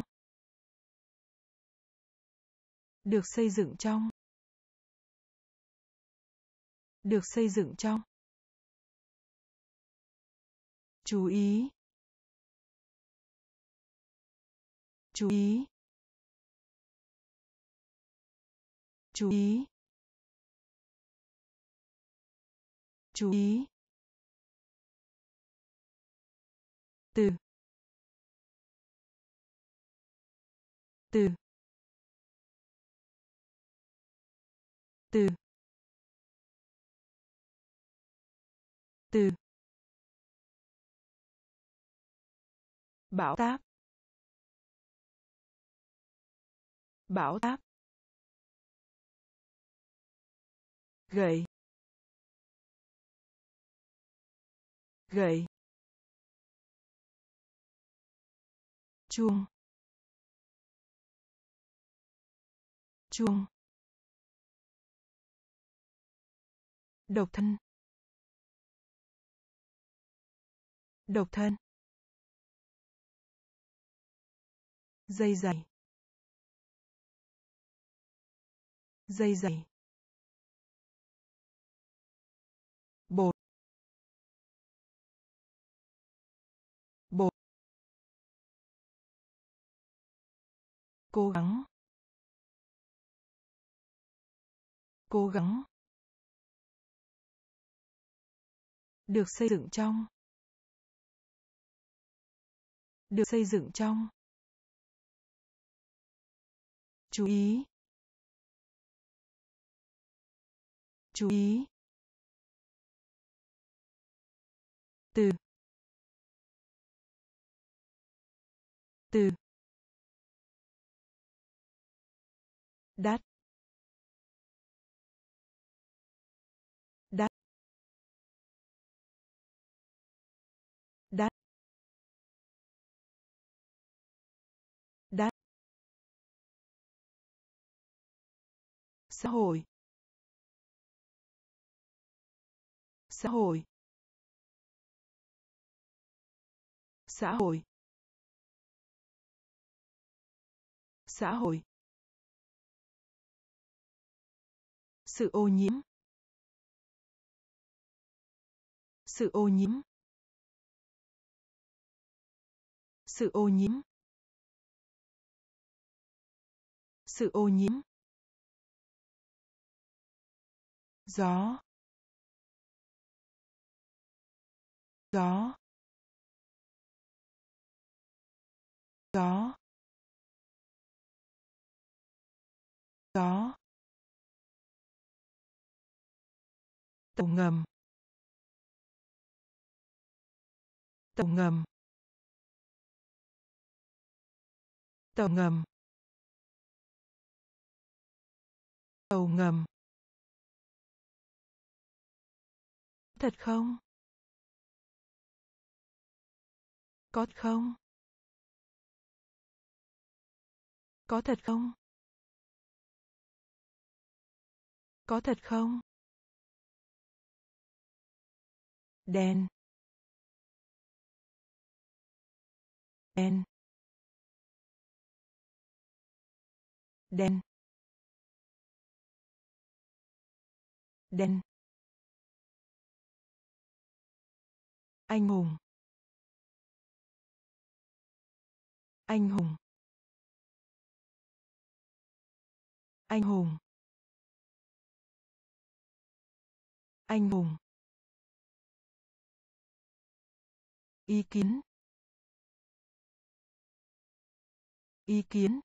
Được xây dựng trong. Được xây dựng trong. Chú ý. Chú ý. Chú ý. Chú ý. Từ. Từ. Từ. Từ. Bão táp. Bão táp. Gậy. Gậy. Chuông. chuông, độc thân, độc thân, dây dày, dây dày, bột, bột, cố gắng, cố gắng, được xây dựng trong, được xây dựng trong, chú ý, chú ý, từ, từ, đắt, đắt, đắt, đắt, xã hội, xã hội, xã hội, xã hội, sự ô nhiễm, sự ô nhiễm, sự ô nhiễm, sự ô nhiễm, gió, gió, gió, gió, tàu ngầm, tàu ngầm, tàu ngầm, tàu ngầm, thật không, có không, có thật không, có thật không, đen, đen, đen, đen, anh hùng, anh hùng, anh hùng, anh hùng, ý kiến, ý kiến,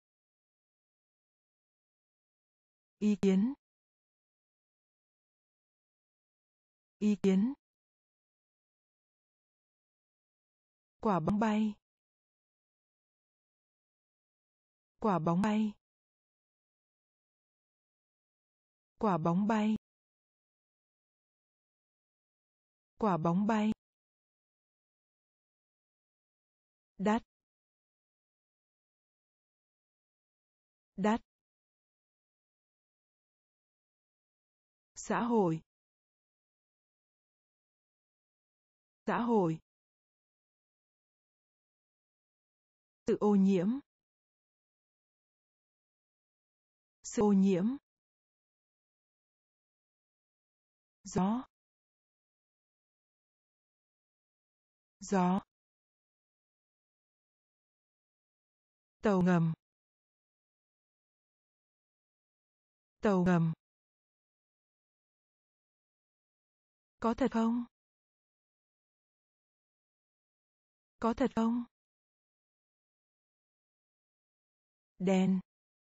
ý kiến, ý kiến, quả bóng bay, quả bóng bay, quả bóng bay, quả bóng bay, đắt, đắt, xã hội, xã hội, sự ô nhiễm, sự ô nhiễm, gió, gió, tàu ngầm, tàu ngầm, có thật không, có thật không, đen,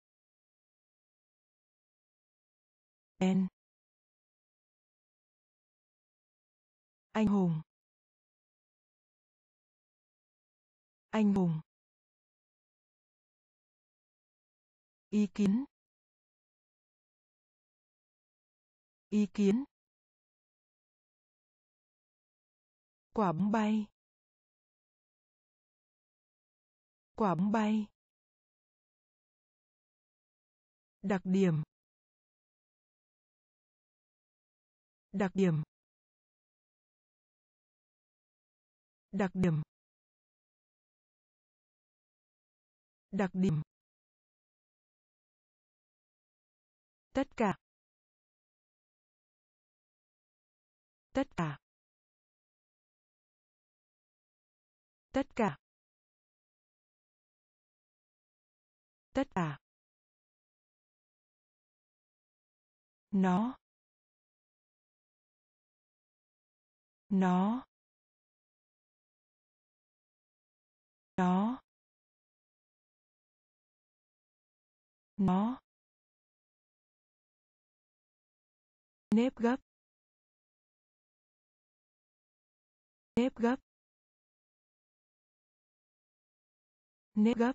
đen, anh hùng, anh hùng, ý kiến, ý kiến, quả bóng bay, quả bóng bay, Đặc điểm. Đặc điểm. Đặc điểm. Đặc điểm. Tất cả. Tất cả. Tất cả. Tất cả. Nó. Nó. Nó. Nó. Nếp gấp. Nếp gấp. Nếp gấp.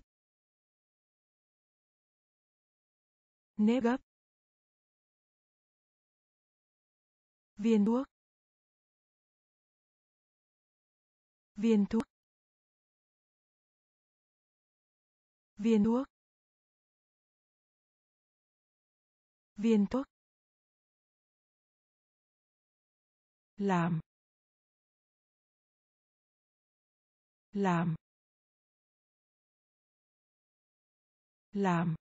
Nếp gấp. Viên thuốc. Viên thuốc. Viên thuốc. Viên thuốc. Làm. Làm. Làm.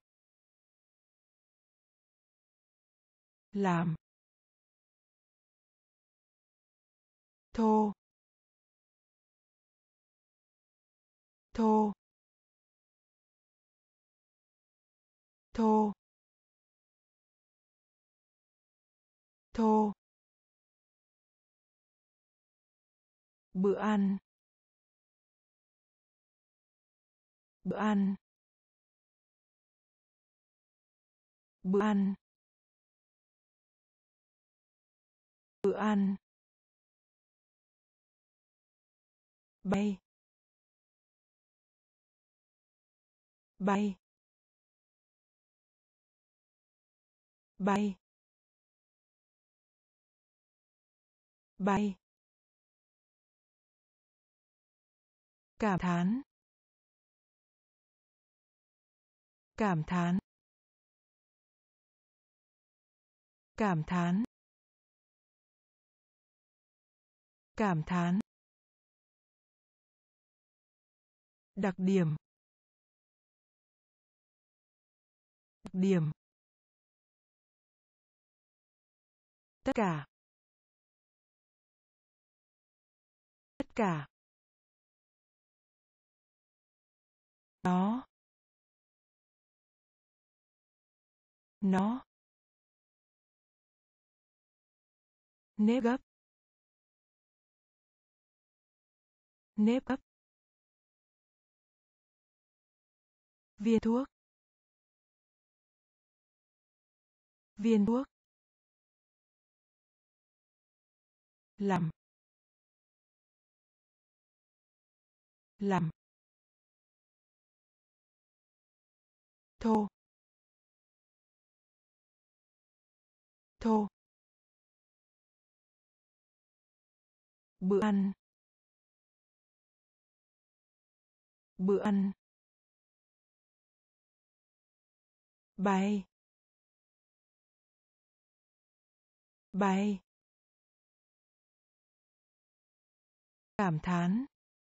Làm. Thô. Thô. Thô. Thô. Bữa ăn. Bữa ăn. Bữa ăn. Bữa ăn. Bay. Bay. Bay. Bay. Cảm thán. Cảm thán. Cảm thán. Cảm thán. Đặc điểm. Đặc điểm. Tất cả. Tất cả. Nó. Nó. Nếp gấp. Nếp gấp. Viên thuốc. Viên thuốc. Làm. Làm. Thô. Thô. Bữa ăn. Bữa ăn. Bay. Bay. Cảm thán.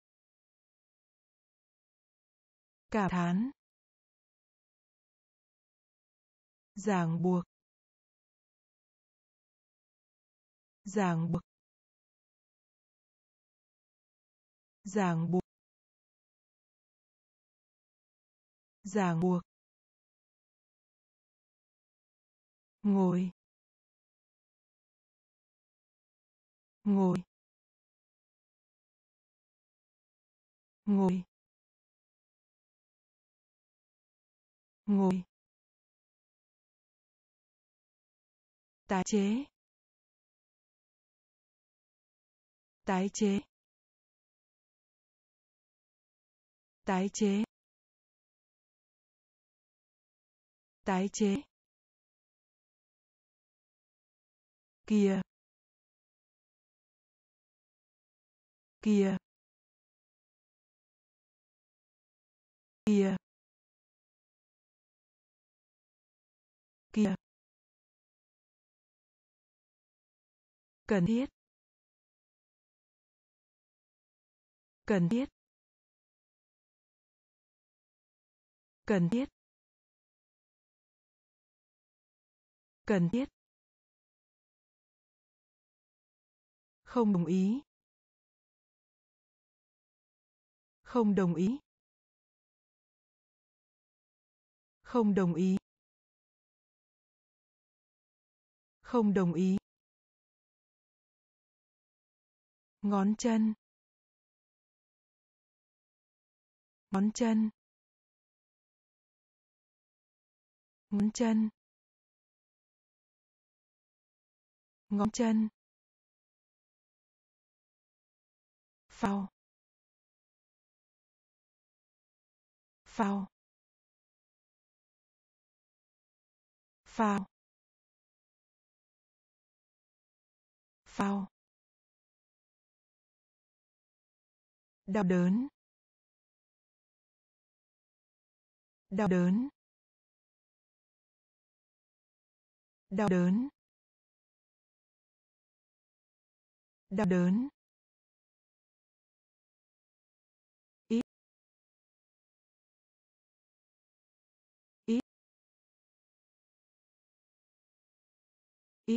Cảm thán. Ràng buộc. Ràng buộc. Ràng buộc. Ràng buộc. Ngồi. Ngồi. Ngồi. Ngồi. Tái chế. Tái chế. Tái chế. Tái chế. Kia. Kia. Kia. kia, cần thiết, cần thiết, cần thiết, cần thiết, không đồng ý, không đồng ý, không đồng ý, không đồng ý, ngón chân, ngón chân, ngón chân, ngón chân, phao, phao, phao, phao, đau đớn, đau đớn, đau đớn, đau đớn, ít, ít, ít,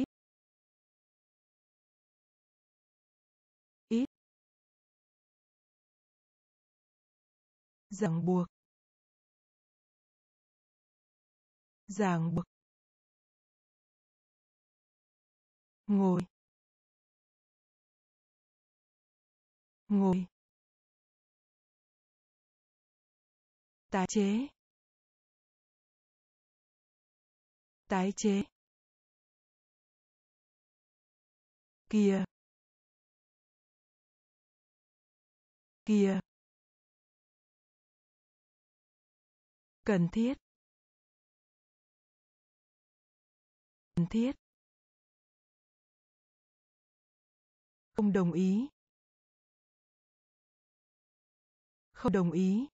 ít, ràng buộc, ràng buộc, ngồi, ngồi, tái chế, tái chế, kia, kia, cần thiết, cần thiết, không đồng ý, không đồng ý,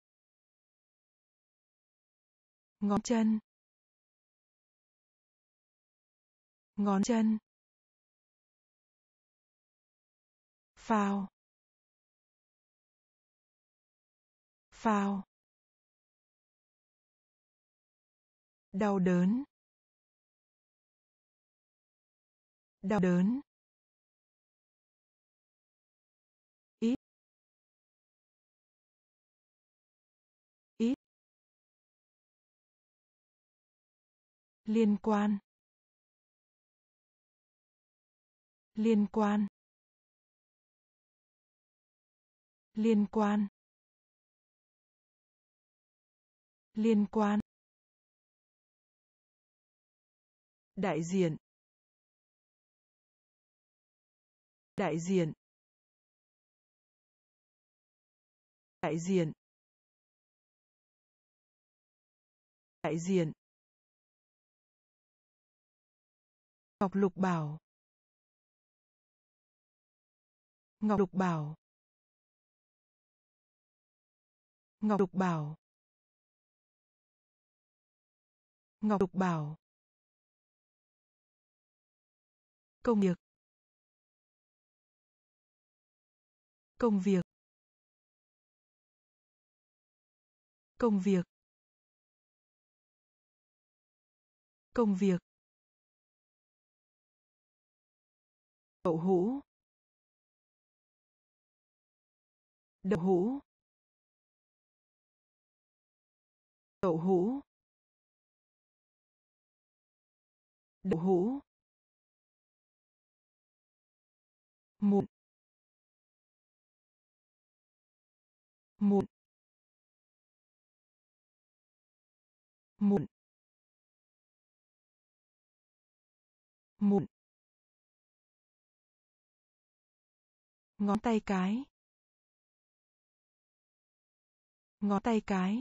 ngón chân, ngón chân, phao, phao, đau đớn, đau đớn, ít, ít, liên quan, liên quan, liên quan, liên quan, đại diện, đại diện, đại diện, đại diện, Ngọc Lục Bảo, Ngọc Lục Bảo, Ngọc Lục Bảo, Ngọc Lục Bảo, công việc, công việc, công việc, công việc, đậu hũ, đậu hũ, đậu hũ, đậu hũ, mụn, mụn, mụn, mụn, ngón tay cái, ngón tay cái,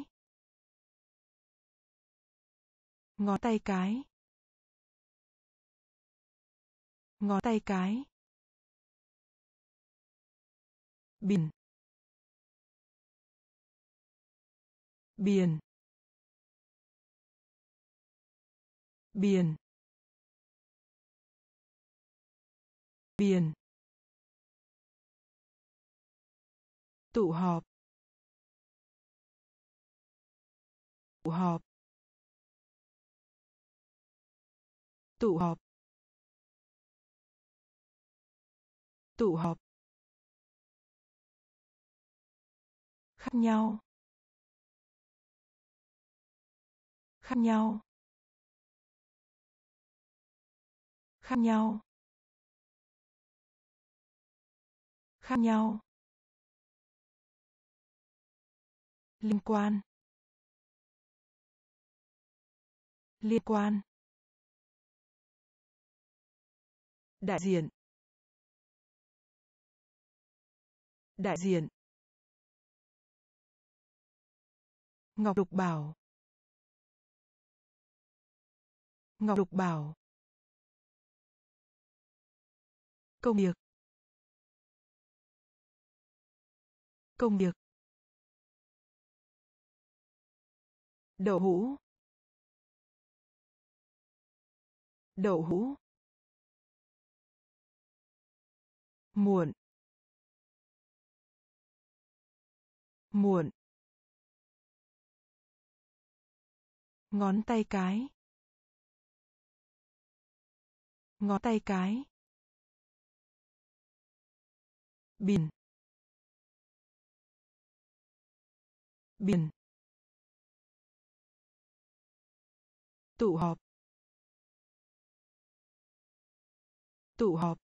ngón tay cái, ngón tay cái, biển, biển, biển, biển, tụ họp, tụ họp, tụ họp, tụ họp, khác nhau, khác nhau, khác nhau, khác nhau, liên quan, liên quan, đại diện, đại diện, Ngọc Lục Bảo, Ngọc Lục Bảo, công việc, công việc, đậu hũ, đậu hũ, muộn, muộn, ngón tay cái, ngón tay cái, biển, biển, tụ họp, tụ họp,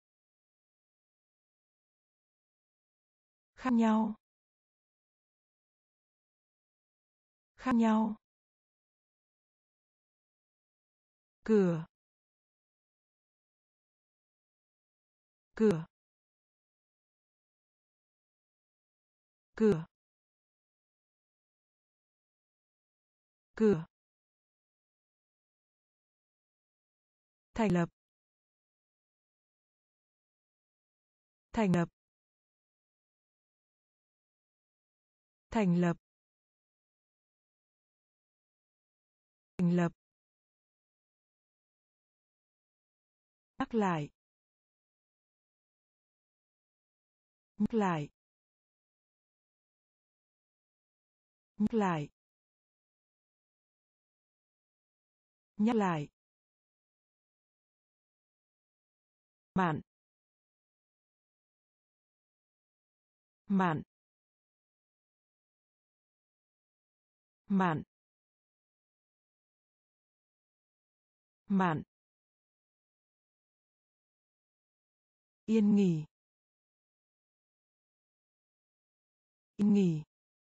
khác nhau, khác nhau, cửa, cửa, cửa, cửa, thành lập, thành lập, thành lập, thành lập, nhắc lại, nhắc lại, nhắc lại, nhắc lại, mạn, mạn, mạn, mạn, yên nghỉ, yên nghỉ,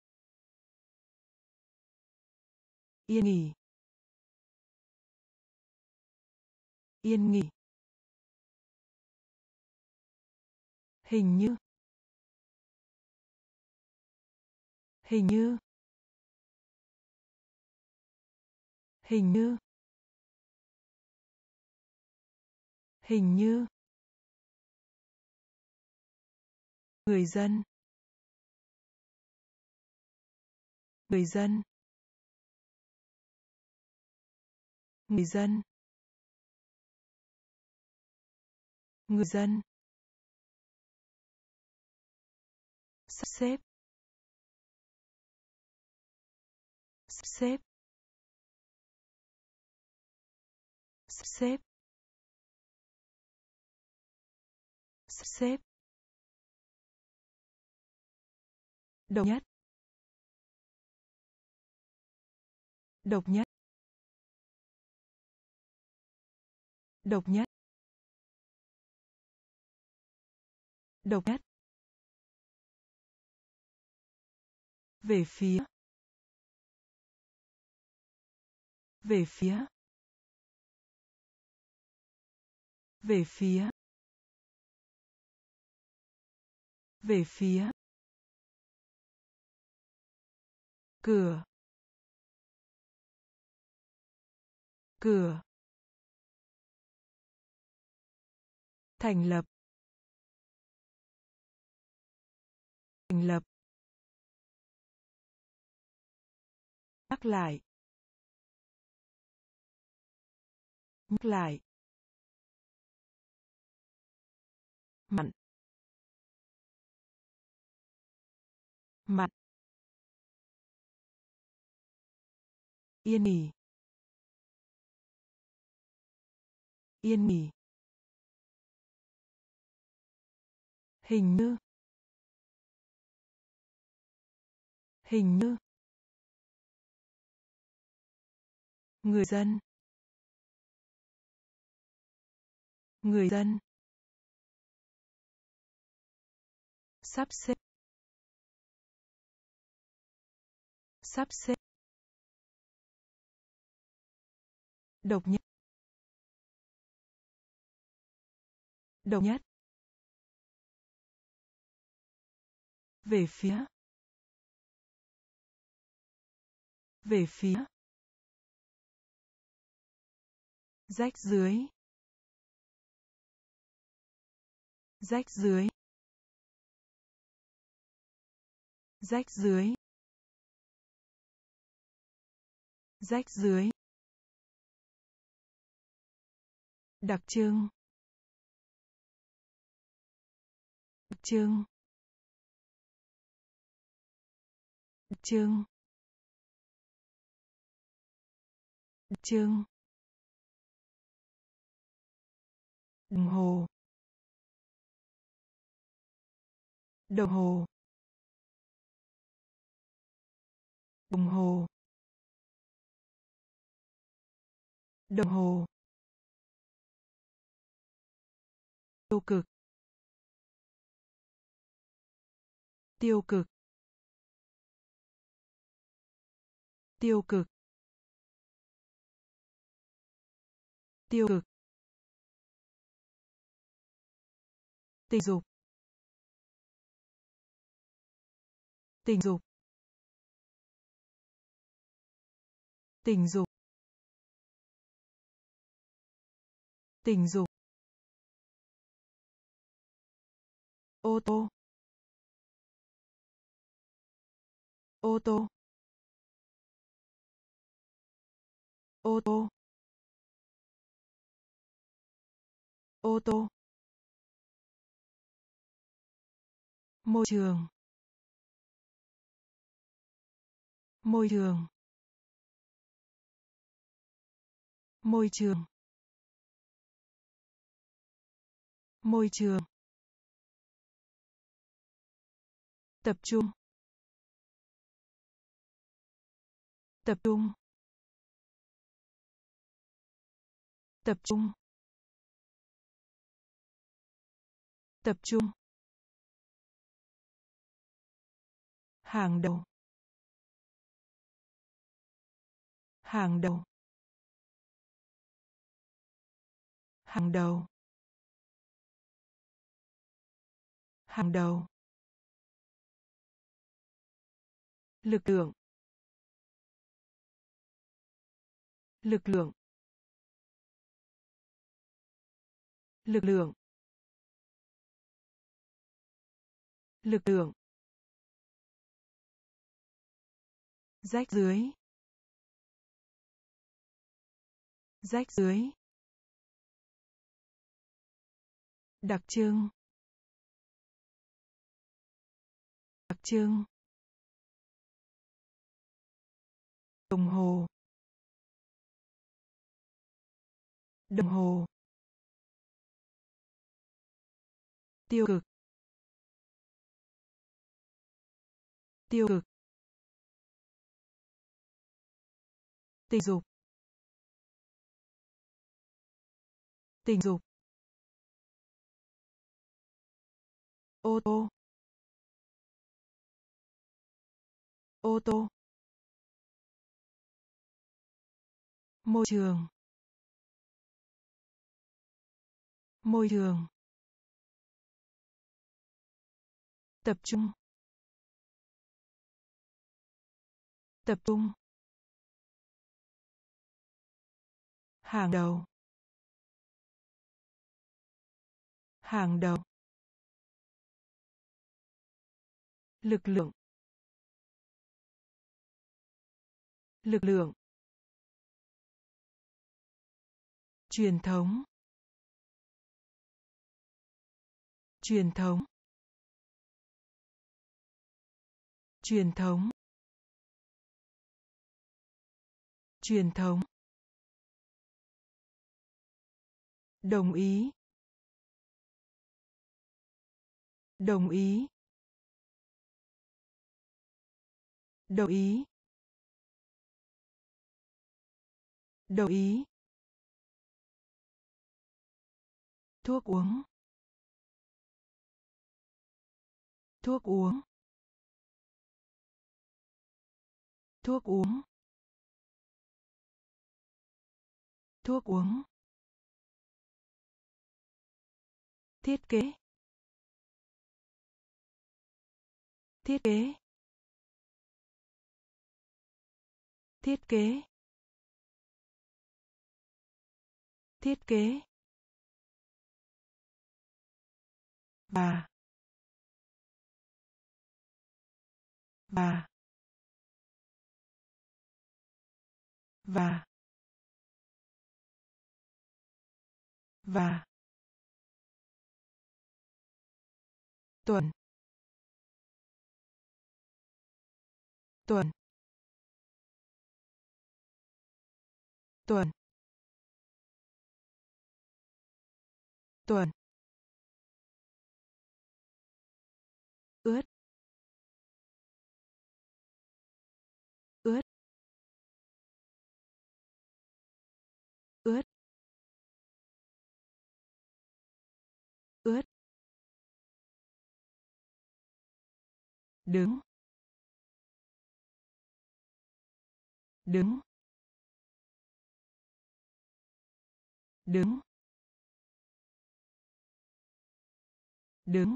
yên nghỉ, yên nghỉ, hình như, hình như, hình như, hình như, người dân, người dân, người dân, người dân, sắp xếp, sắp xếp, sắp xếp, sắp xếp, độc nhất, độc nhất, độc nhất, độc nhất, về phía, về phía, về phía, về phía, cửa, cửa, thành lập, thành lập, nhắc lại, Nhắc lại. Mặn. Mặn. Yên nghỉ. Yên nghỉ. Hình như. Hình như. Người dân. Người dân. Sắp xếp. Sắp xếp. Độc nhất. Độc nhất. Về phía. Về phía. Rách dưới. Rách dưới. Rách dưới. Rách dưới. Đặc trưng. Đặc trưng. Đặc trưng. Đặc trưng. Đồng hồ. Đồng hồ. Đồng hồ. Đồng hồ. Tiêu cực. Tiêu cực. Tiêu cực. Tiêu cực. Tình dục. Tình dục. Tình dục. Tình dục. Ô tô. Ô tô. Ô tô. Ô tô. Môi trường. Môi trường. Môi trường. Môi trường. Tập trung. Tập trung. Tập trung. Tập trung. Hàng đầu. Hàng đầu. Hàng đầu. Hàng đầu. Lực lượng. Lực lượng. Lực lượng. Lực lượng. Rách dưới. Rách dưới. Đặc trưng. Đặc trưng. Đồng hồ. Đồng hồ. Tiêu cực. Tiêu cực. Tình dục. Tình dục. Ô tô. Ô tô. Môi trường. Môi trường. Tập trung. Tập trung. Hàng đầu. Hàng đầu. Lực lượng. Lực lượng. truyền thống, truyền thống, truyền thống, truyền thống, đồng ý, đồng ý, đồng ý, đồng ý, thuốc uống, thuốc uống, thuốc uống, thuốc uống, thiết kế, thiết kế, thiết kế, thiết kế, và, và, và, và, tuần, tuần, tuần, tuần, ướt, ướt, ướt, ướt, đứng, đứng, đứng, đứng,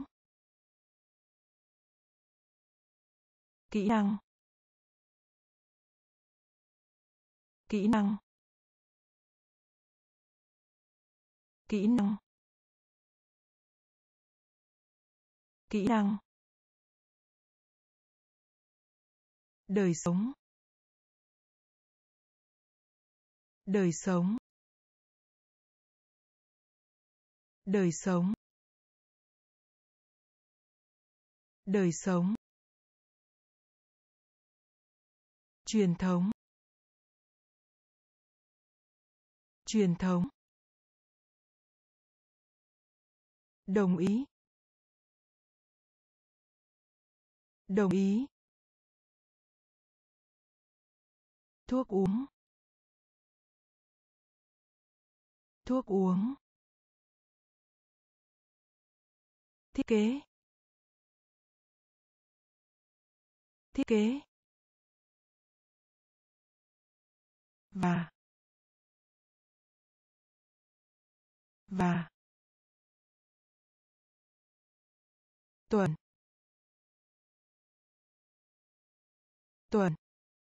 kỹ năng, kỹ năng, kỹ năng, kỹ năng, đời sống, đời sống, đời sống, đời sống, truyền thống, truyền thống, đồng ý, đồng ý, thuốc uống, thuốc uống, thiết kế, thiết kế, và, và, tuần, tuần,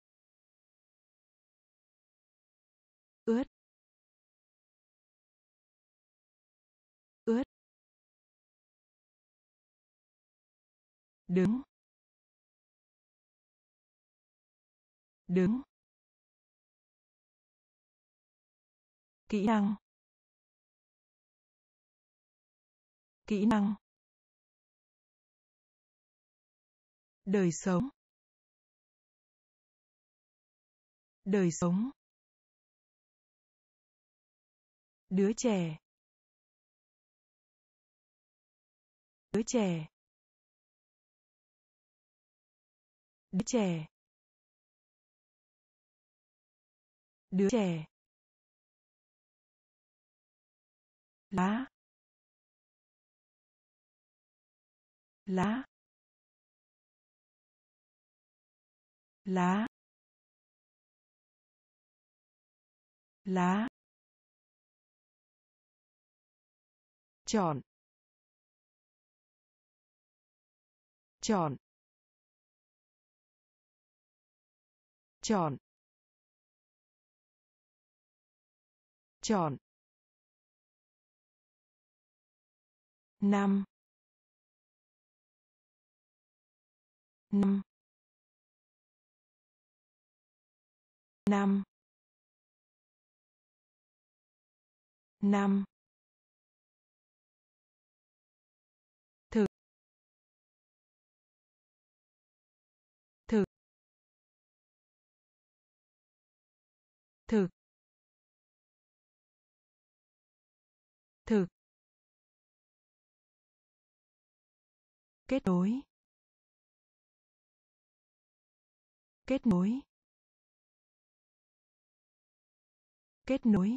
ướt, ướt, đứng, đứng, kỹ năng, kỹ năng, đời sống, đời sống, đứa trẻ, đứa trẻ, đứa trẻ, đứa trẻ, lá, lá, lá, lá, chọn, chọn, chọn, chọn, năm, năm, năm, năm. Thực. Thực. Thực. Thực. Kết nối. Kết nối. Kết nối.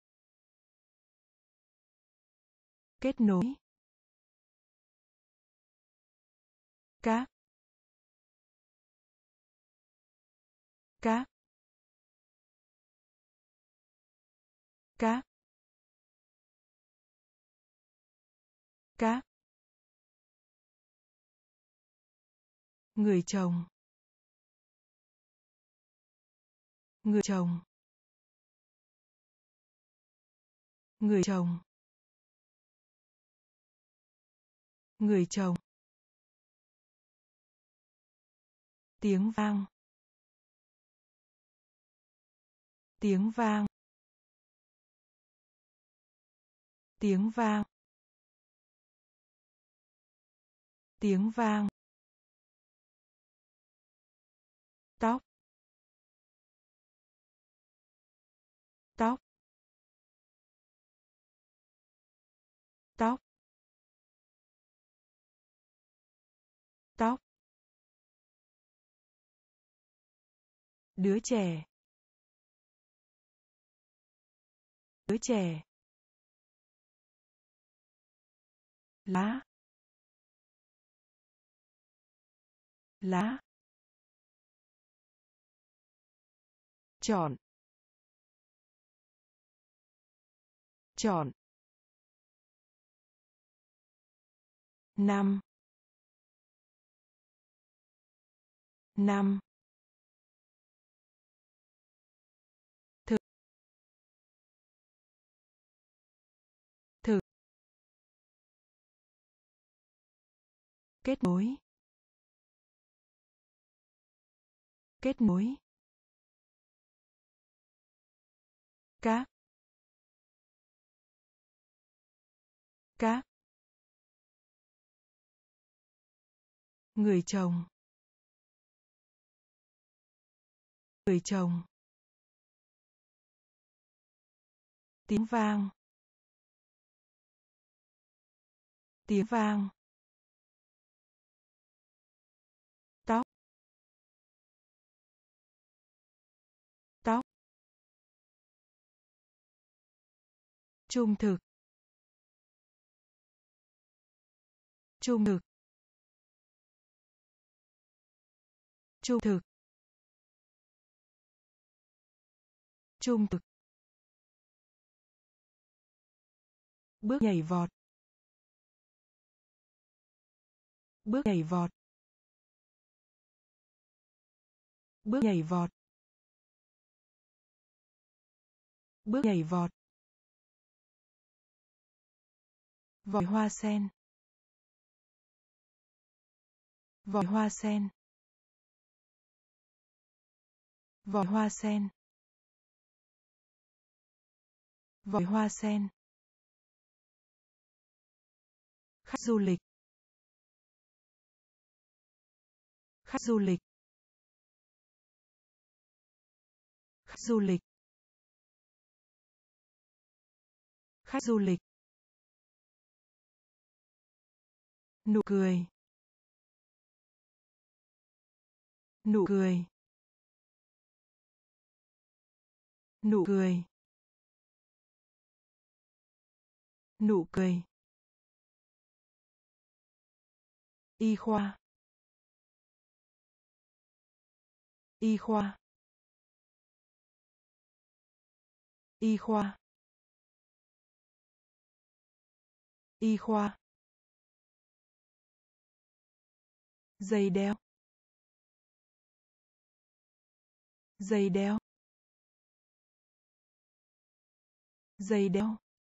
Kết nối. Các. Các. Các. Các. Người chồng. Người chồng. Người chồng. Người chồng. Tiếng vang. Tiếng vang. Tiếng vang. Tiếng vang. Tóc. Tóc. Tóc. Tóc. Đứa trẻ. Đứa trẻ. Lá. Lá. Chọn. Chọn. Năm. Năm. Thực. Thực. Kết nối. Kết nối. Các. Các. Người chồng. Người chồng. Tiếng vang. Tiếng vang. Tóc. Tóc. Trung thực. Trung thực. Trung thực. Trung thực. Bước nhảy vọt. Bước nhảy vọt. Bước nhảy vọt. Bước nhảy vọt. Vòi hoa sen. Vòi hoa sen. Vòi hoa sen. Vòi hoa sen. Khách du lịch. Khách du lịch. Khách du lịch. Khách du lịch. Nụ cười. Nụ cười. Nụ cười. Nụ cười. Y khoa. Y khoa. Y khoa. Y khoa. Giày đeo. Giày đeo. Giày đeo.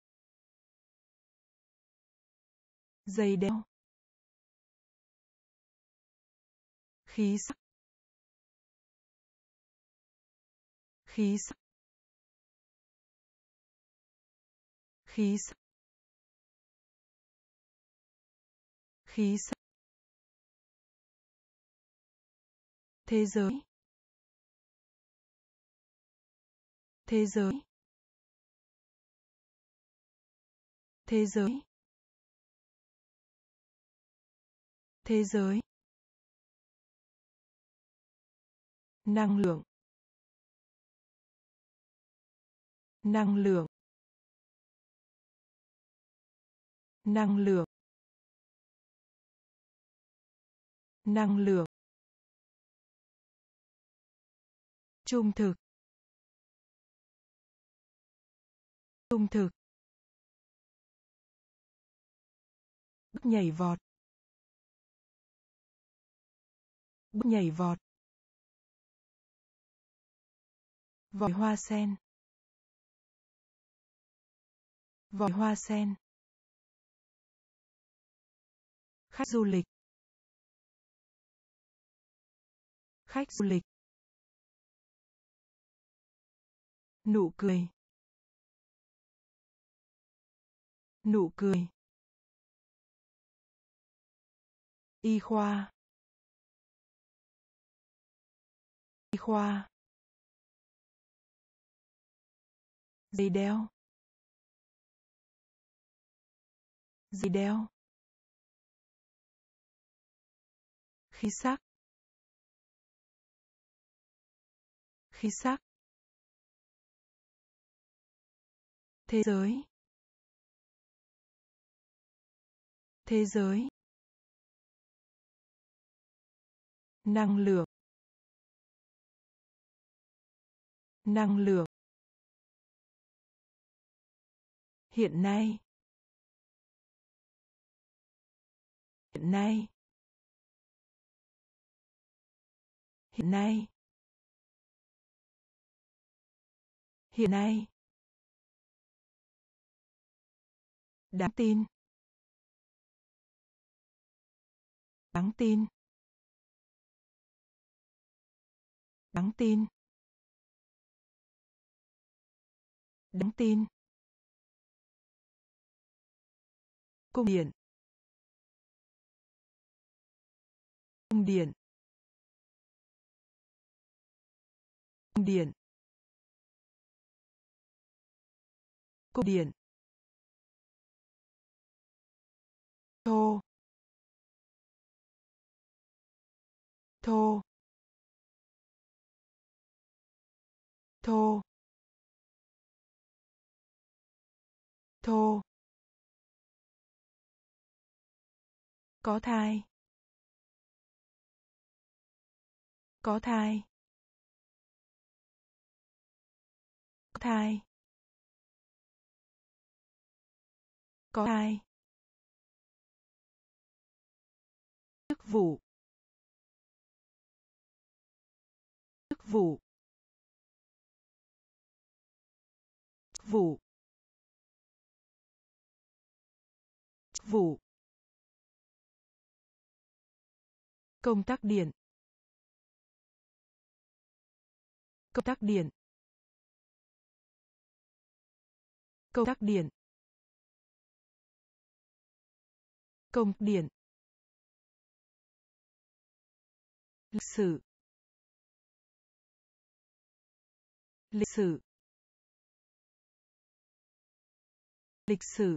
Giày đeo. Khí sắc. Khí sắc. khí sắc, khí sắc, thế giới, thế giới, thế giới, thế giới, năng lượng, năng lượng, năng lượng, năng lượng, trung thực, trung thực, bước nhảy vọt, bước nhảy vọt, vòi hoa sen, vòi hoa sen, khách du lịch, khách du lịch, nụ cười, nụ cười, y khoa, y khoa, giày đeo, giày đeo, khí sắc, khí sắc, thế giới, thế giới, năng lượng, năng lượng, hiện nay, hiện nay, hiện nay, hiện nay, đáng tin, đáng tin, đáng tin, đáng tin, cung điện, cung điện, cung điện, cung điện, thô, thô, thô, thô, có thai, có thai, có thai, có thai, chức vụ, chức vụ, chức vụ, chức vụ, công tắc điện, công tắc điện, công tắc điện, công điện, lịch sử, lịch sử, lịch sử,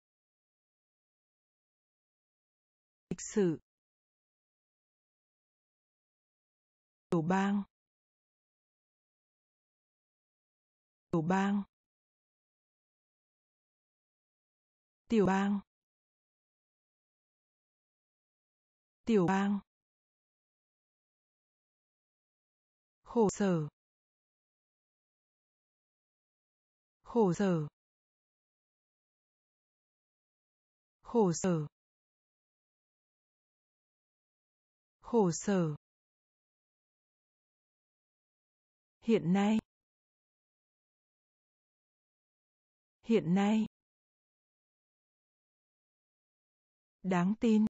lịch sử, tiểu bang, tiểu bang, tiểu bang, tiểu bang, khổ sở, khổ sở, khổ sở, khổ sở, hiện nay, hiện nay, đáng tin,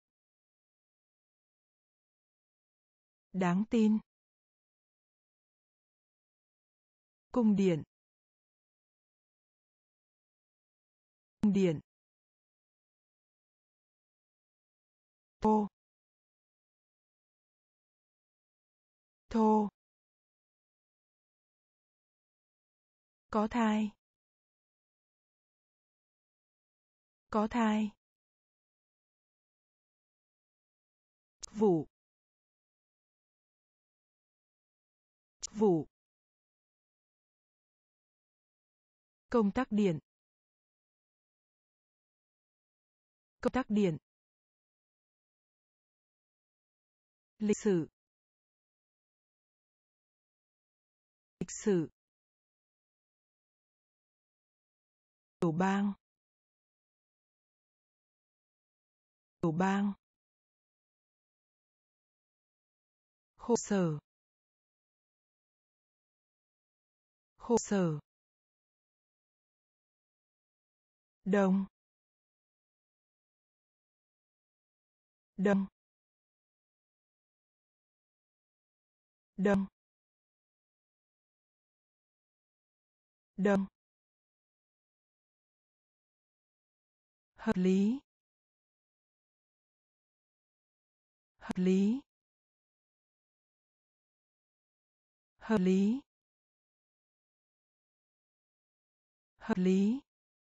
đáng tin, cung điện, cung điện. Thô. Thô. Có thai. Có thai. Vụ. Vụ. Công tắc điện. Công tắc điện. Lịch sử. Lịch sử. Tiểu bang. Tiểu bang. Khổ sở. Khổ sở. Đông. Đông. Đông. Đông. Hợp lý. Hợp lý. Hợp lý. Hợp lý.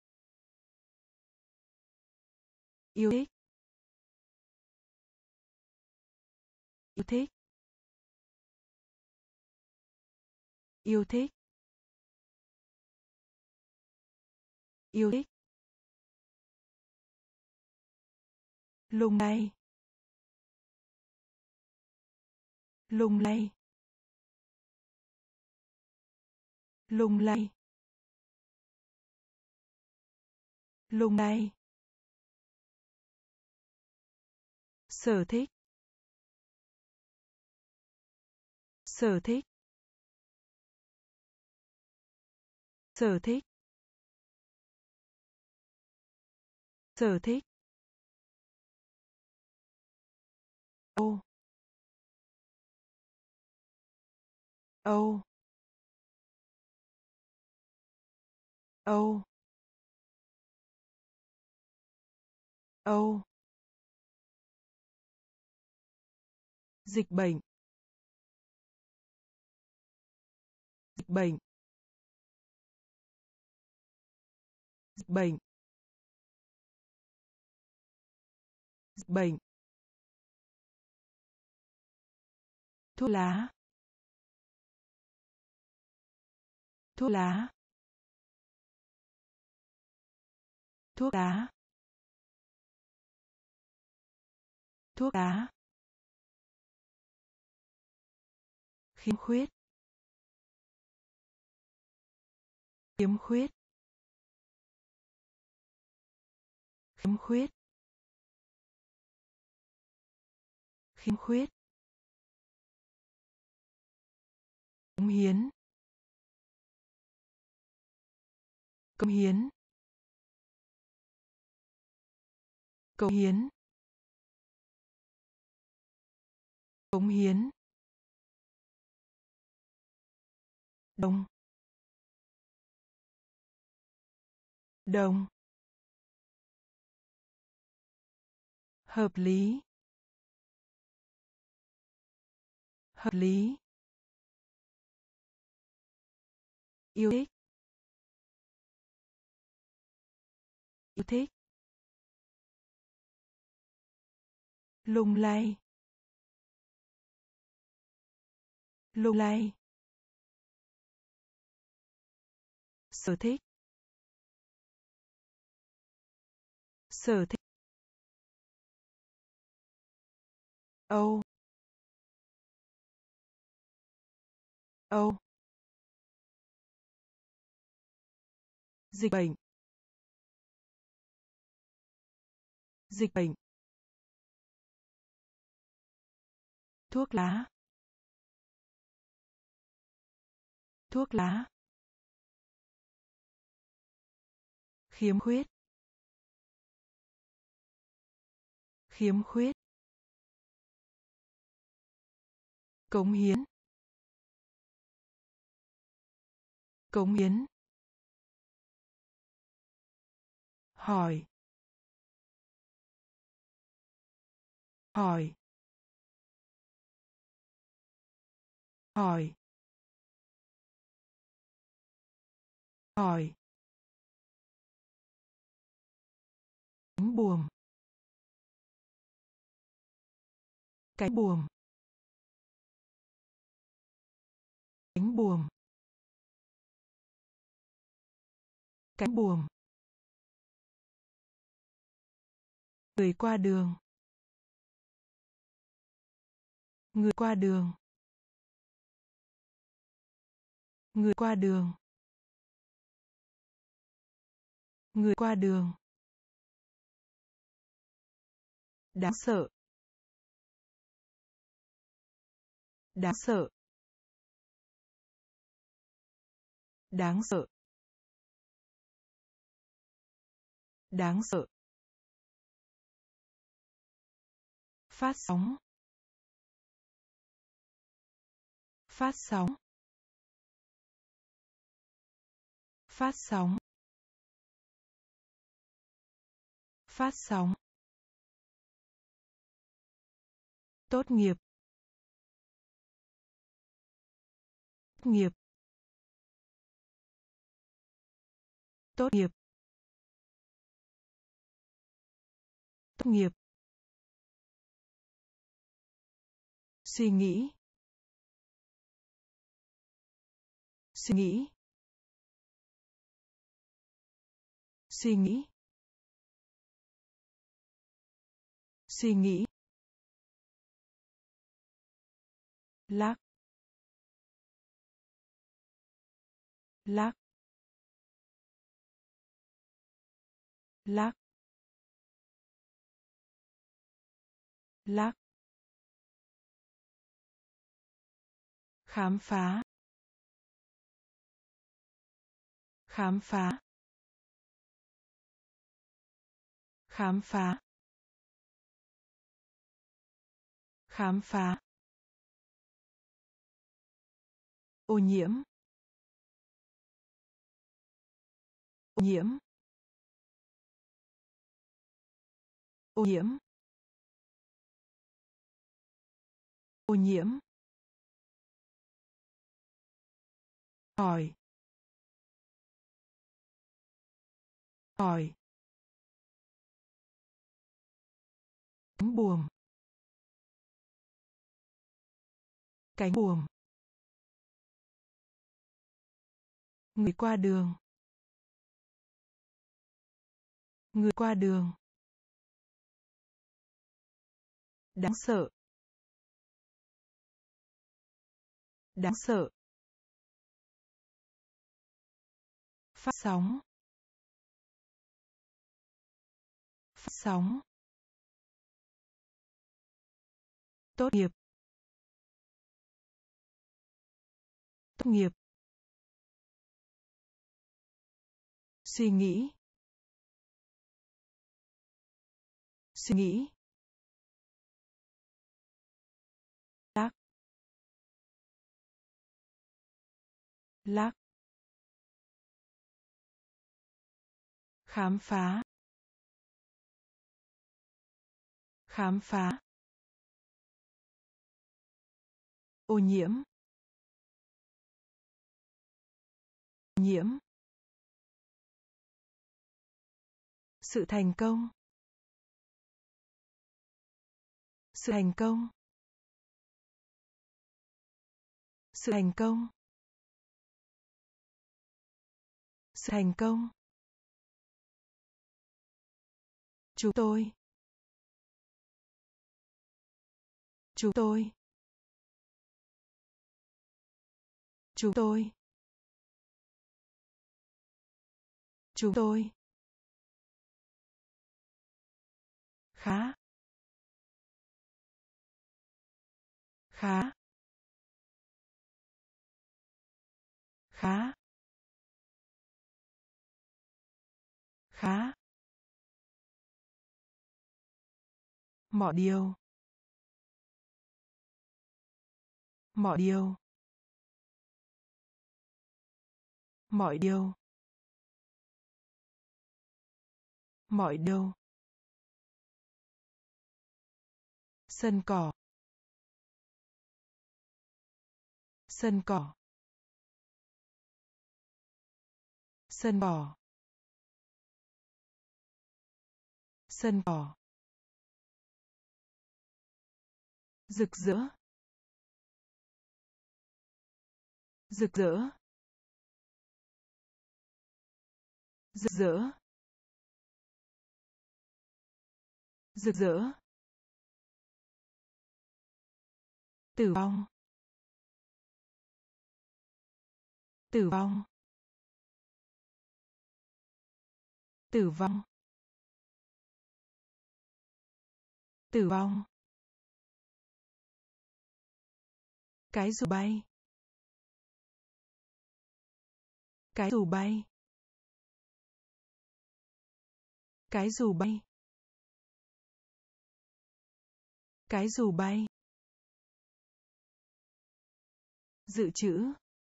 Yêu thích. Yêu thích. Yêu thích. Yêu thích. Lung lay. Lung lay. Lung lay. Lung lay. Sở thích. Sở thích. Sở thích. Sở thích. Âu. Âu. Âu. Âu. Dịch bệnh. Dịch bệnh. Dịch bệnh. Dịch bệnh. Thuốc lá. Thuốc lá. Thuốc lá. Thuốc lá. Khiếm khuyết. Khiếm khuyết. Khiếm khuyết. Khiếm khuyết. Cống hiến. Cống hiến. Cống hiến. Cống hiến. Đông. Đông. Hợp lý. Hợp lý. Yêu thích. Yêu thích. Lung lay. Lung lay. Sở thích. Sở thích. Âu. Âu. Dịch bệnh. Dịch bệnh. Thuốc lá. Thuốc lá. Khiếm khuyết. Khiếm khuyết. Cống hiến. Cống hiến. hỏi, hỏi, hỏi, hỏi, cánh buồm, cánh buồm, cánh buồm, cánh buồm, người qua đường, người qua đường, người qua đường, người qua đường, đáng sợ, đáng sợ, đáng sợ, đáng sợ, phát sóng, phát sóng, phát sóng, phát sóng, tốt nghiệp, tốt nghiệp, tốt nghiệp, tốt nghiệp, suy nghĩ, suy nghĩ, suy nghĩ, suy nghĩ, lắc, lắc, lắc, lắc, khám phá, khám phá, khám phá, khám phá, ô nhiễm, ô nhiễm, ô nhiễm, ô nhiễm, hỏi, hỏi, cánh buồm, cánh buồm, người qua đường, người qua đường, đáng sợ, đáng sợ, phát sóng, phát sóng, tốt nghiệp, tốt nghiệp, suy nghĩ, suy nghĩ, lắc, lắc, khám phá, khám phá, ô nhiễm, ô nhiễm, sự thành công, sự thành công, sự thành công, sự thành công, chúng tôi, chúng tôi, chúng tôi, chúng tôi, khá, khá, khá, khá, mọi điều, mọi điều, mọi điều, Mọi điều. Sân cỏ. Sân cỏ. Sân cỏ. Sân cỏ. Rực rỡ. Rực rỡ. Rực rỡ. Rực rỡ. Tử vong. Tử vong. Tử vong. Tử vong. Cái dù bay. Cái dù bay. Cái dù bay. Cái dù bay. Dự trữ.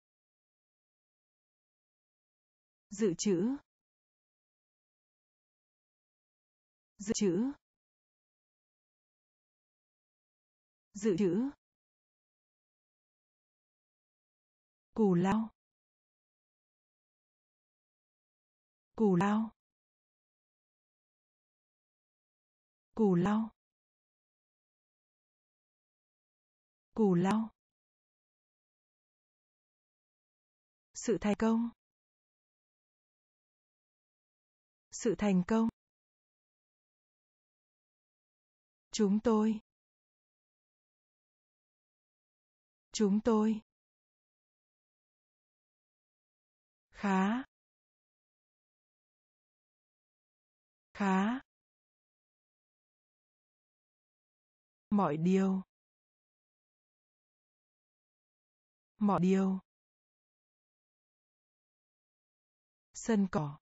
Dự trữ. Dự trữ. Dự trữ. Cù lao. Cù lao. Cù lao. Cù lao. Sự thành công. Sự thành công. Chúng tôi. Chúng tôi. Khá. Khá. Mọi điều. Mọi điều. Sân cỏ.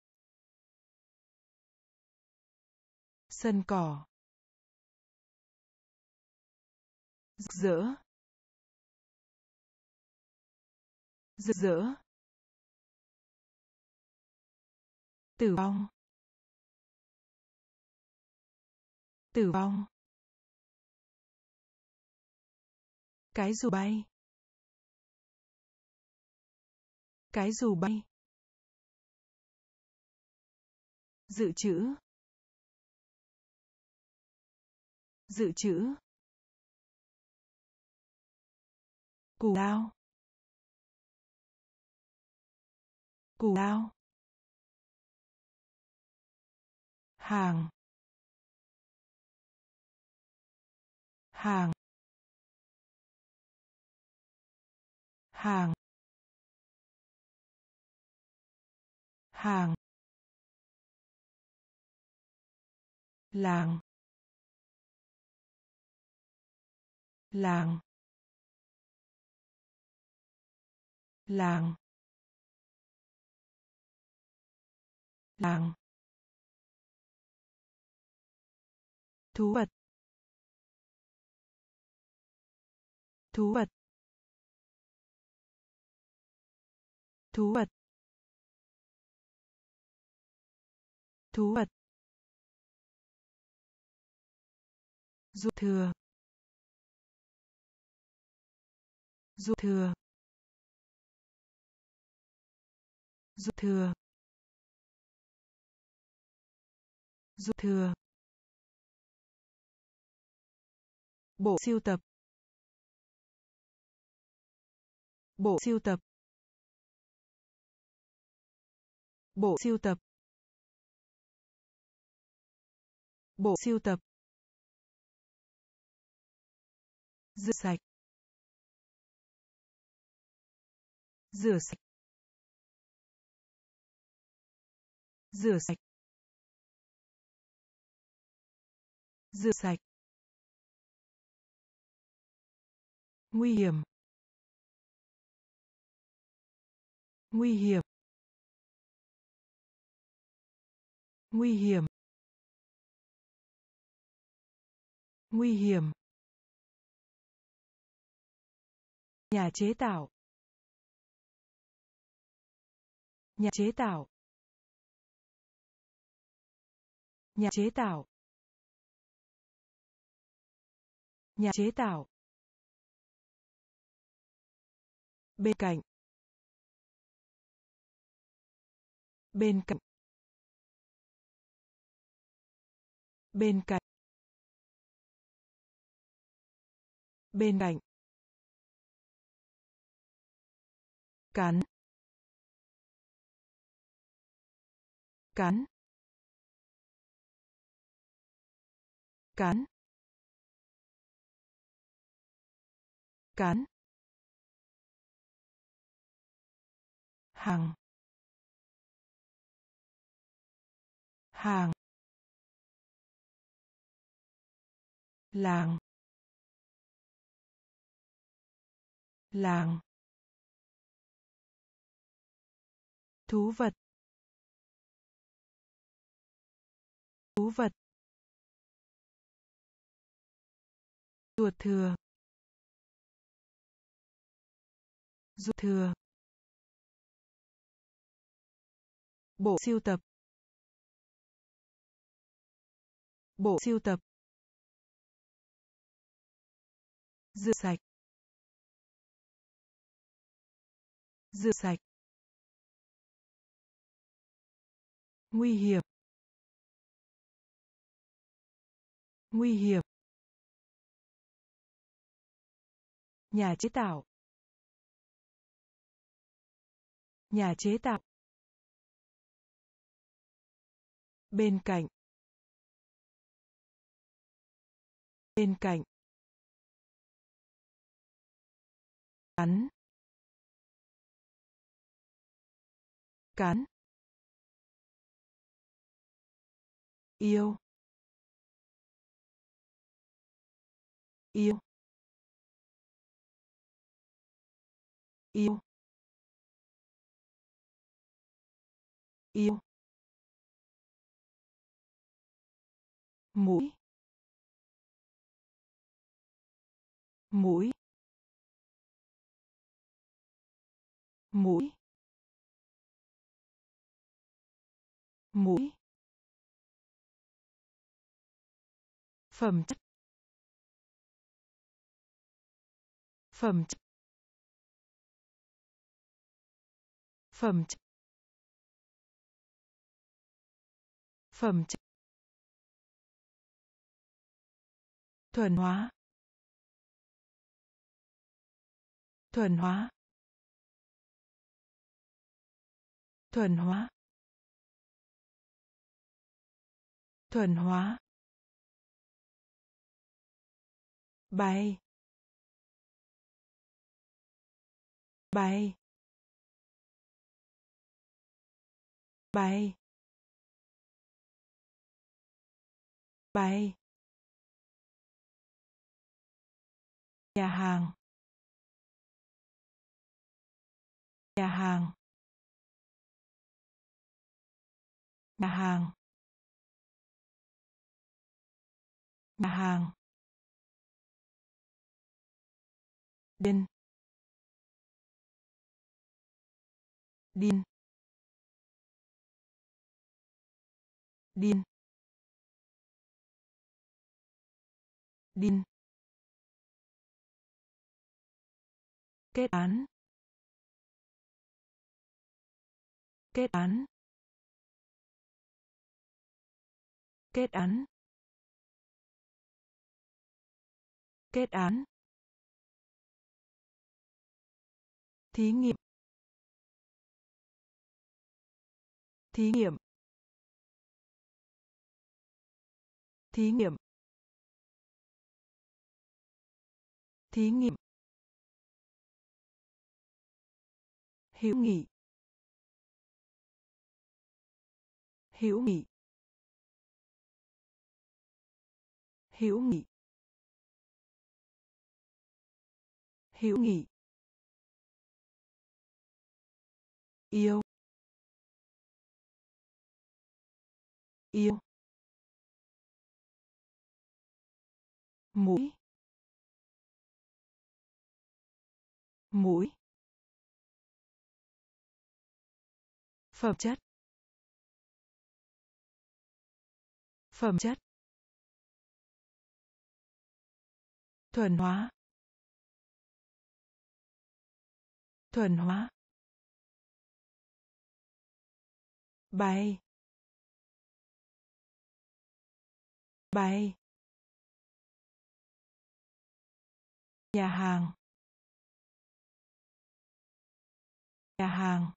Sân cỏ. Rực rỡ. Rực rỡ. Tử vong. Tử vong. Cái dù bay. Cái dù bay. Dự trữ. Dự trữ. Cù lao. Cù lao. Hàng. Hàng. Hàng. Hàng. Làng. Làng. Làng. Làng. Thú vật. Thú vật. Thú vật. Thú vật. Ruột thừa. Ruột thừa. Ruột thừa. Ruột thừa. Bộ sưu tập. Bộ sưu tập. Bộ sưu tập. Bộ sưu tập. Rửa sạch. Rửa sạch. Rửa sạch. Rửa sạch. Nguy hiểm. Nguy hiểm. Nguy hiểm. Nguy hiểm. Nhà chế tạo. Nhà chế tạo. Nhà chế tạo. Nhà chế tạo. Bên cạnh. Bên cạnh. Bên cạnh. Bên cạnh. Cắn. Cắn. Cắn. Cắn. Hàng. Hàng. Làng. Làng. Thú vật. Thú vật. Ruột thừa. Ruột thừa. Bộ sưu tập. Bộ sưu tập. Rửa sạch. Rửa sạch. Nguy hiểm. Nguy hiểm. Nhà chế tạo. Nhà chế tạo. Bên cạnh. Bên cạnh. Cắn. Cắn. Yêu. Yêu. Yêu. Yêu. Mũi. Mũi. Mũi. Mũi. Phẩm chất. Phẩm chất. Phẩm chất. Phẩm chất. Thuần hóa. Thuần hóa. Thuần hóa. Thuần hóa. Bay. Bay. Bay. Bay. Nhà hàng. Nhà hàng. Nhà hàng. Nhà hàng. Điên. Điên. Điên. Điên. Kết án. Kết án. Kết án. Kết án. Thí nghiệm. Thí nghiệm. Thí nghiệm. Thí nghiệm. Hữu nghị. Hữu nghị. Hữu nghị. Hữu nghị. Yêu. Yêu. Mũi. Mũi. Phẩm chất. Phẩm chất. Thuần hóa. Thuần hóa. Bay. Bay. Nhà hàng. Nhà hàng.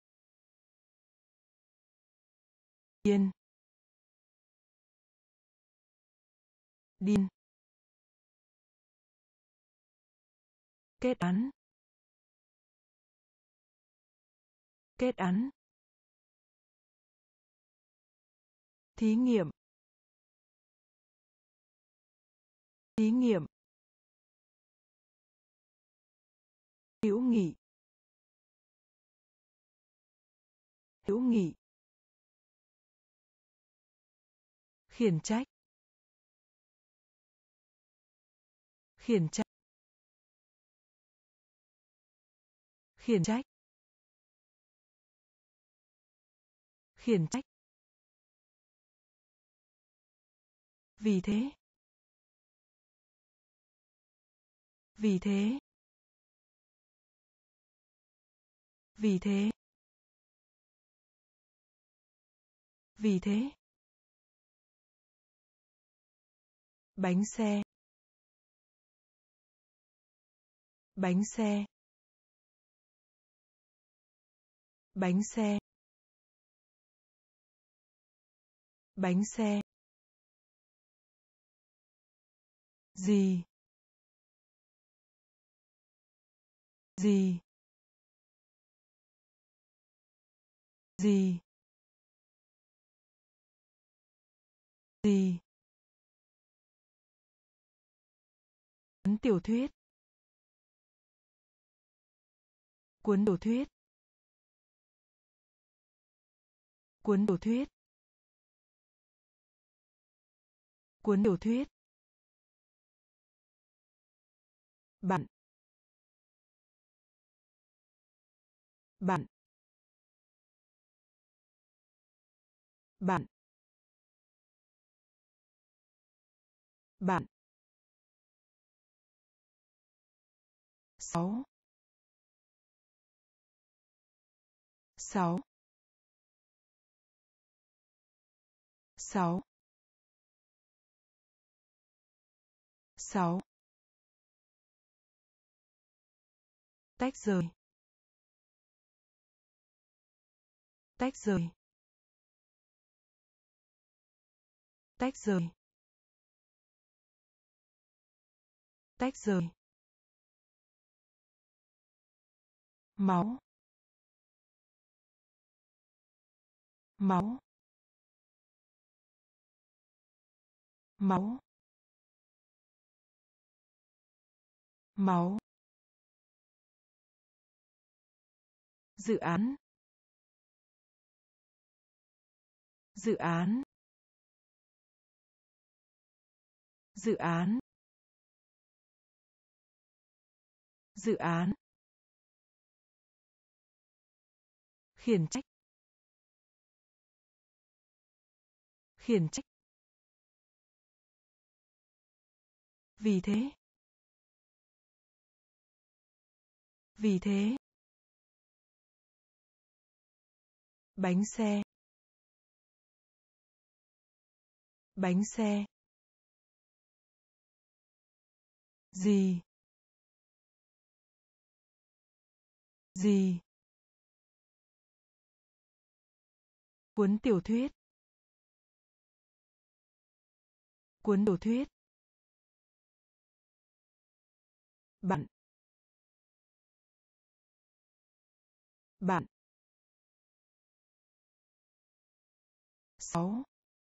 Điên. Điên. Kết án. Kết án. Thí nghiệm. Thí nghiệm. Hữu nghị. Hữu nghị. Khiển trách. Khiển trách. Khiển trách. Khiển trách. Vì thế. Vì thế. Vì thế. Vì thế. Bánh xe. Bánh xe. Bánh xe. Bánh xe. Gì. Gì. Gì. Gì. Cuốn tiểu thuyết. Cuốn tiểu thuyết. Cuốn tiểu thuyết. Cuốn tiểu thuyết. Bạn. Bạn. Bạn. Bạn. Sáu. Sáu. Sáu. Sáu. Tách rời. Tách rời. Tách rời. Tách rời. Máu. Máu. Máu. Máu. Dự án. Dự án. Dự án. Dự án. Khiển trách. Khiển trách. Vì thế. Vì thế. Bánh xe. Bánh xe. Gì. Gì. Cuốn tiểu thuyết. Cuốn tiểu thuyết. Bạn. Bạn. Sáu.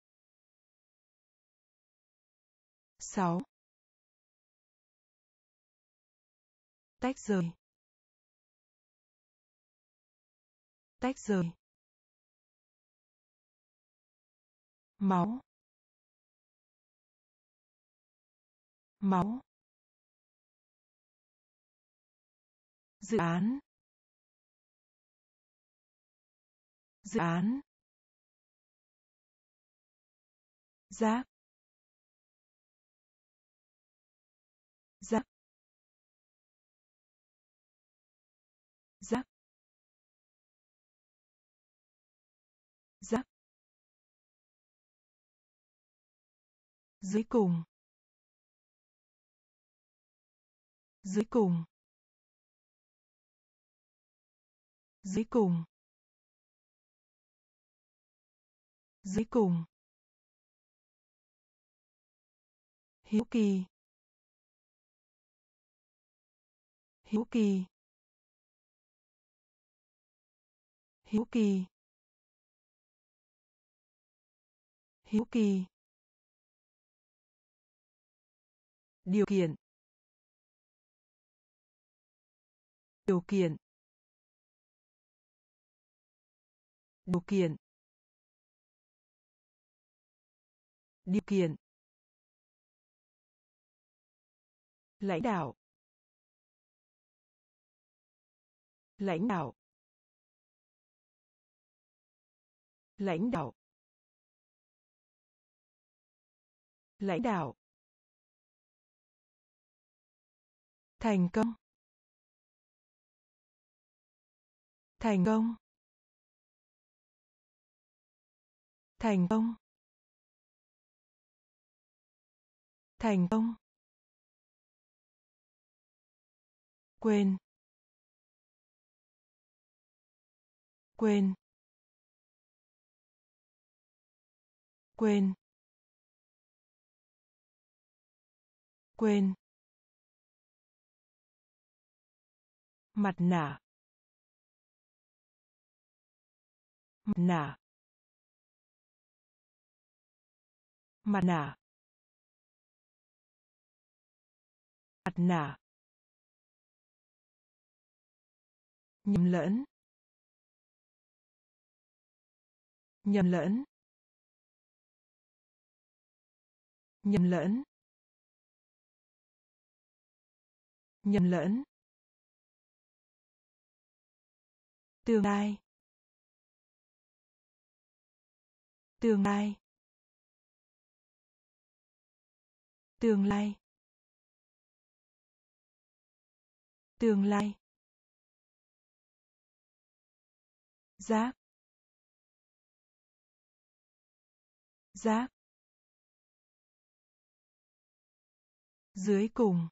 Sáu. Tách rời. Tách rời. Máu. Máu. Dự án. Dự án. giác, giác, giác, giác, dưới cùng, dưới cùng, dưới cùng, dưới cùng, hiếu kỳ, hiếu kỳ, hiếu kỳ, hiếu kỳ, điều kiện, điều kiện, điều kiện, điều kiện, lãnh đạo, lãnh đạo, lãnh đạo, lãnh đạo, thành công, thành công, thành công, thành công, quên, quên, quên, quên, mặt nạ, mặt nạ, mặt nạ, mặt nạ, nhầm lẫn, nhầm lẫn, nhầm lẫn, nhầm lẫn, tương lai, tương lai, tương lai, tương lai, giác, giác, dưới cùng,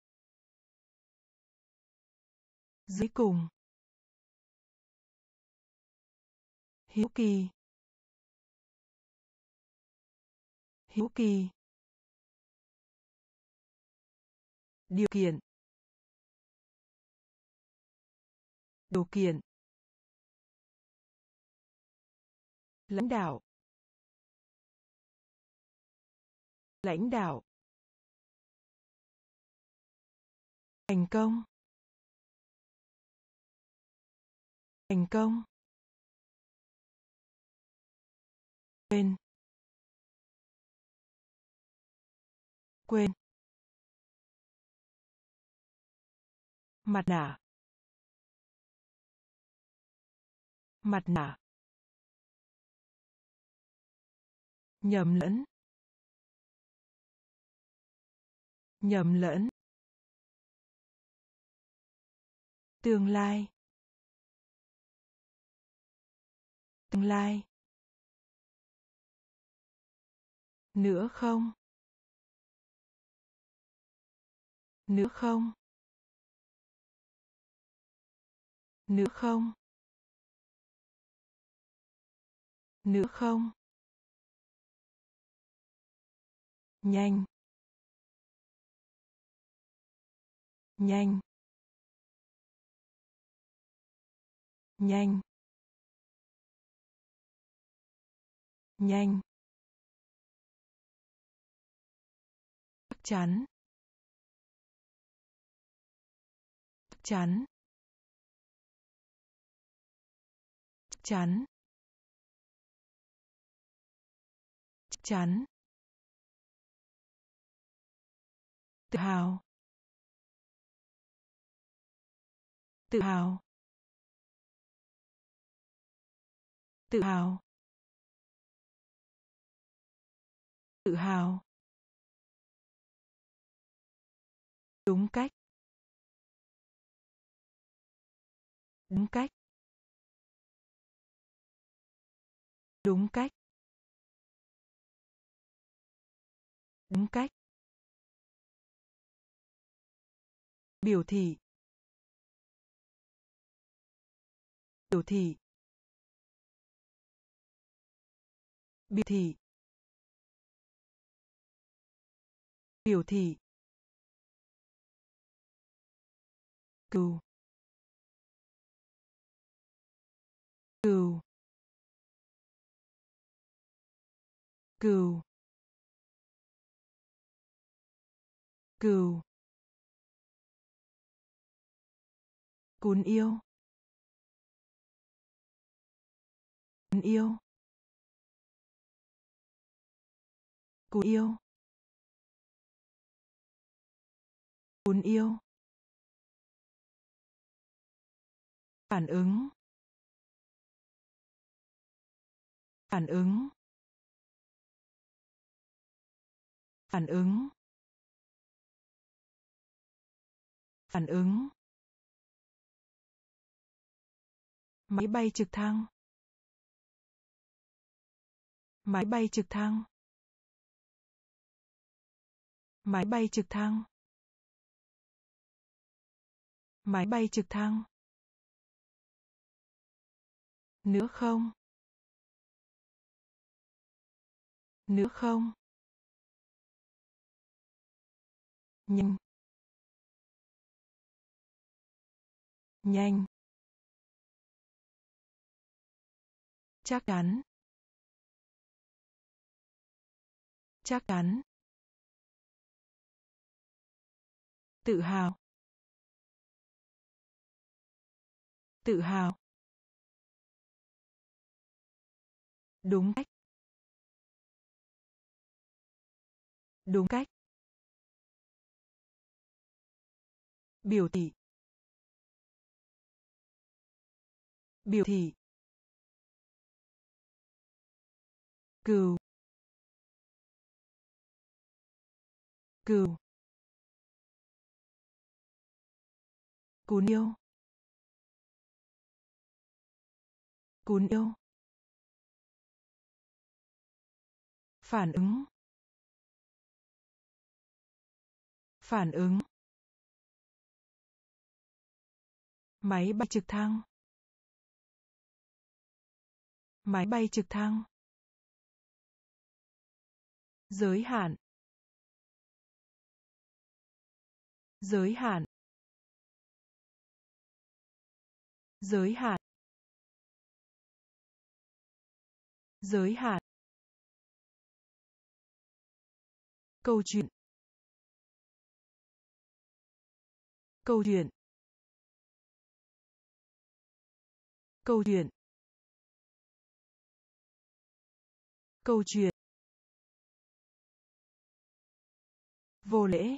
dưới cùng, hiếu kỳ, hiếu kỳ, điều kiện, điều kiện, lãnh đạo, lãnh đạo, thành công, thành công, quên, quên, mặt nạ, mặt nạ, nhầm lẫn, nhầm lẫn, tương lai, tương lai, nữa không, nữa không, nữa không, nữa không, nhanh, nhanh, nhanh, nhanh, chắc chắn, chắc chắn, chắc chắn, chắc chắn, tự hào, tự hào, tự hào, Tự hào. Đúng cách. Đúng cách. Đúng cách. Đúng cách. Biểu thị. Biểu thị. Biểu thị. Biểu thị. Cừu. Cừu. Cừu. Cừu. Cún yêu. Cún yêu. Cún yêu. Cún yêu. Phản ứng. Phản ứng. Phản ứng. Phản ứng. Máy bay trực thăng. Máy bay trực thăng. Máy bay trực thăng. Máy bay trực thăng. Nữa không. Nữa không. Nhanh. Nhanh. Chắc chắn. Chắc chắn. Tự hào. Tự hào. Đúng cách. Đúng cách. Biểu thị. Biểu thị. Cừu. Cừu. Cún yêu. Cún yêu. Phản ứng. Phản ứng. Máy bay trực thăng. Máy bay trực thăng. Giới hạn. Giới hạn. Giới hạn. Giới hạn. Câu chuyện. Câu chuyện. Câu chuyện. Câu chuyện. Vô lễ.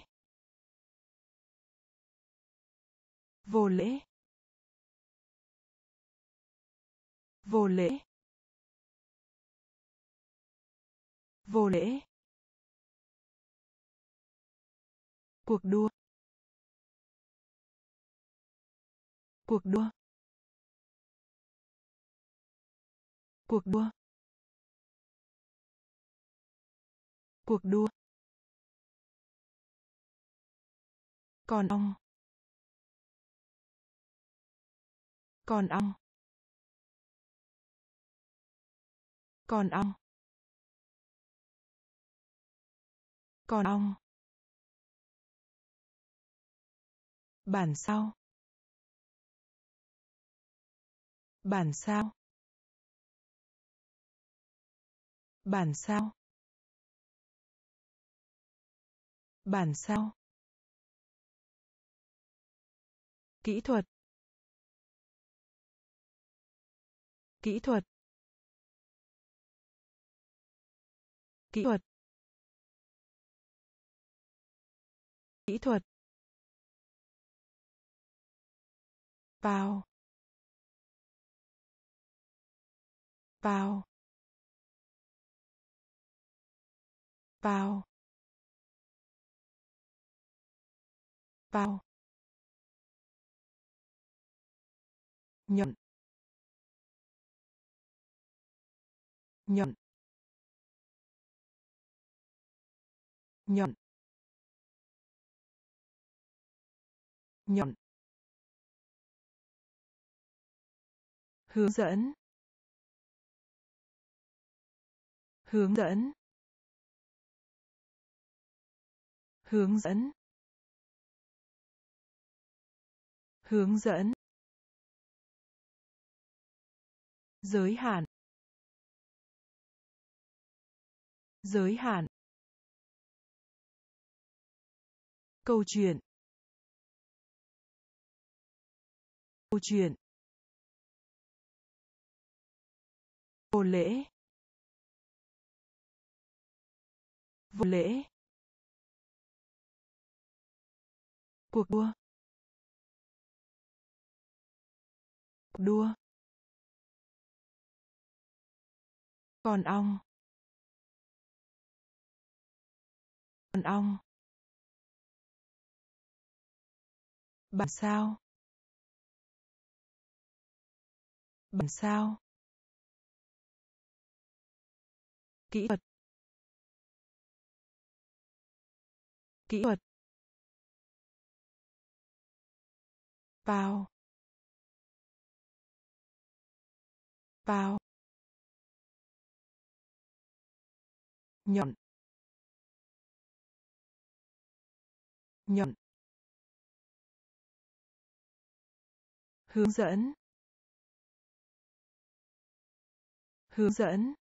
Vô lễ. Vô lễ. Vô lễ. Cuộc đua. Cuộc đua. Cuộc đua. Cuộc đua. Còn ong. Còn ong. Còn ong. Còn ong. Bản sao. Bản sao. Bản sao. Bản sao. Kỹ thuật. Kỹ thuật. Kỹ thuật. Kỹ thuật. Vào. Vào. bao, bao, nhận, nhận, nhận, nhận, hướng dẫn, hướng dẫn, hướng dẫn, hướng dẫn, giới hạn, giới hạn, câu chuyện, câu chuyện, vô lễ, vô lễ, cuộc đua, cuộc đua, còn ong, còn ong, bản sao, bản sao, kỹ thuật, kỹ thuật, bao, bao, nhận, nhận, hướng dẫn, hướng dẫn,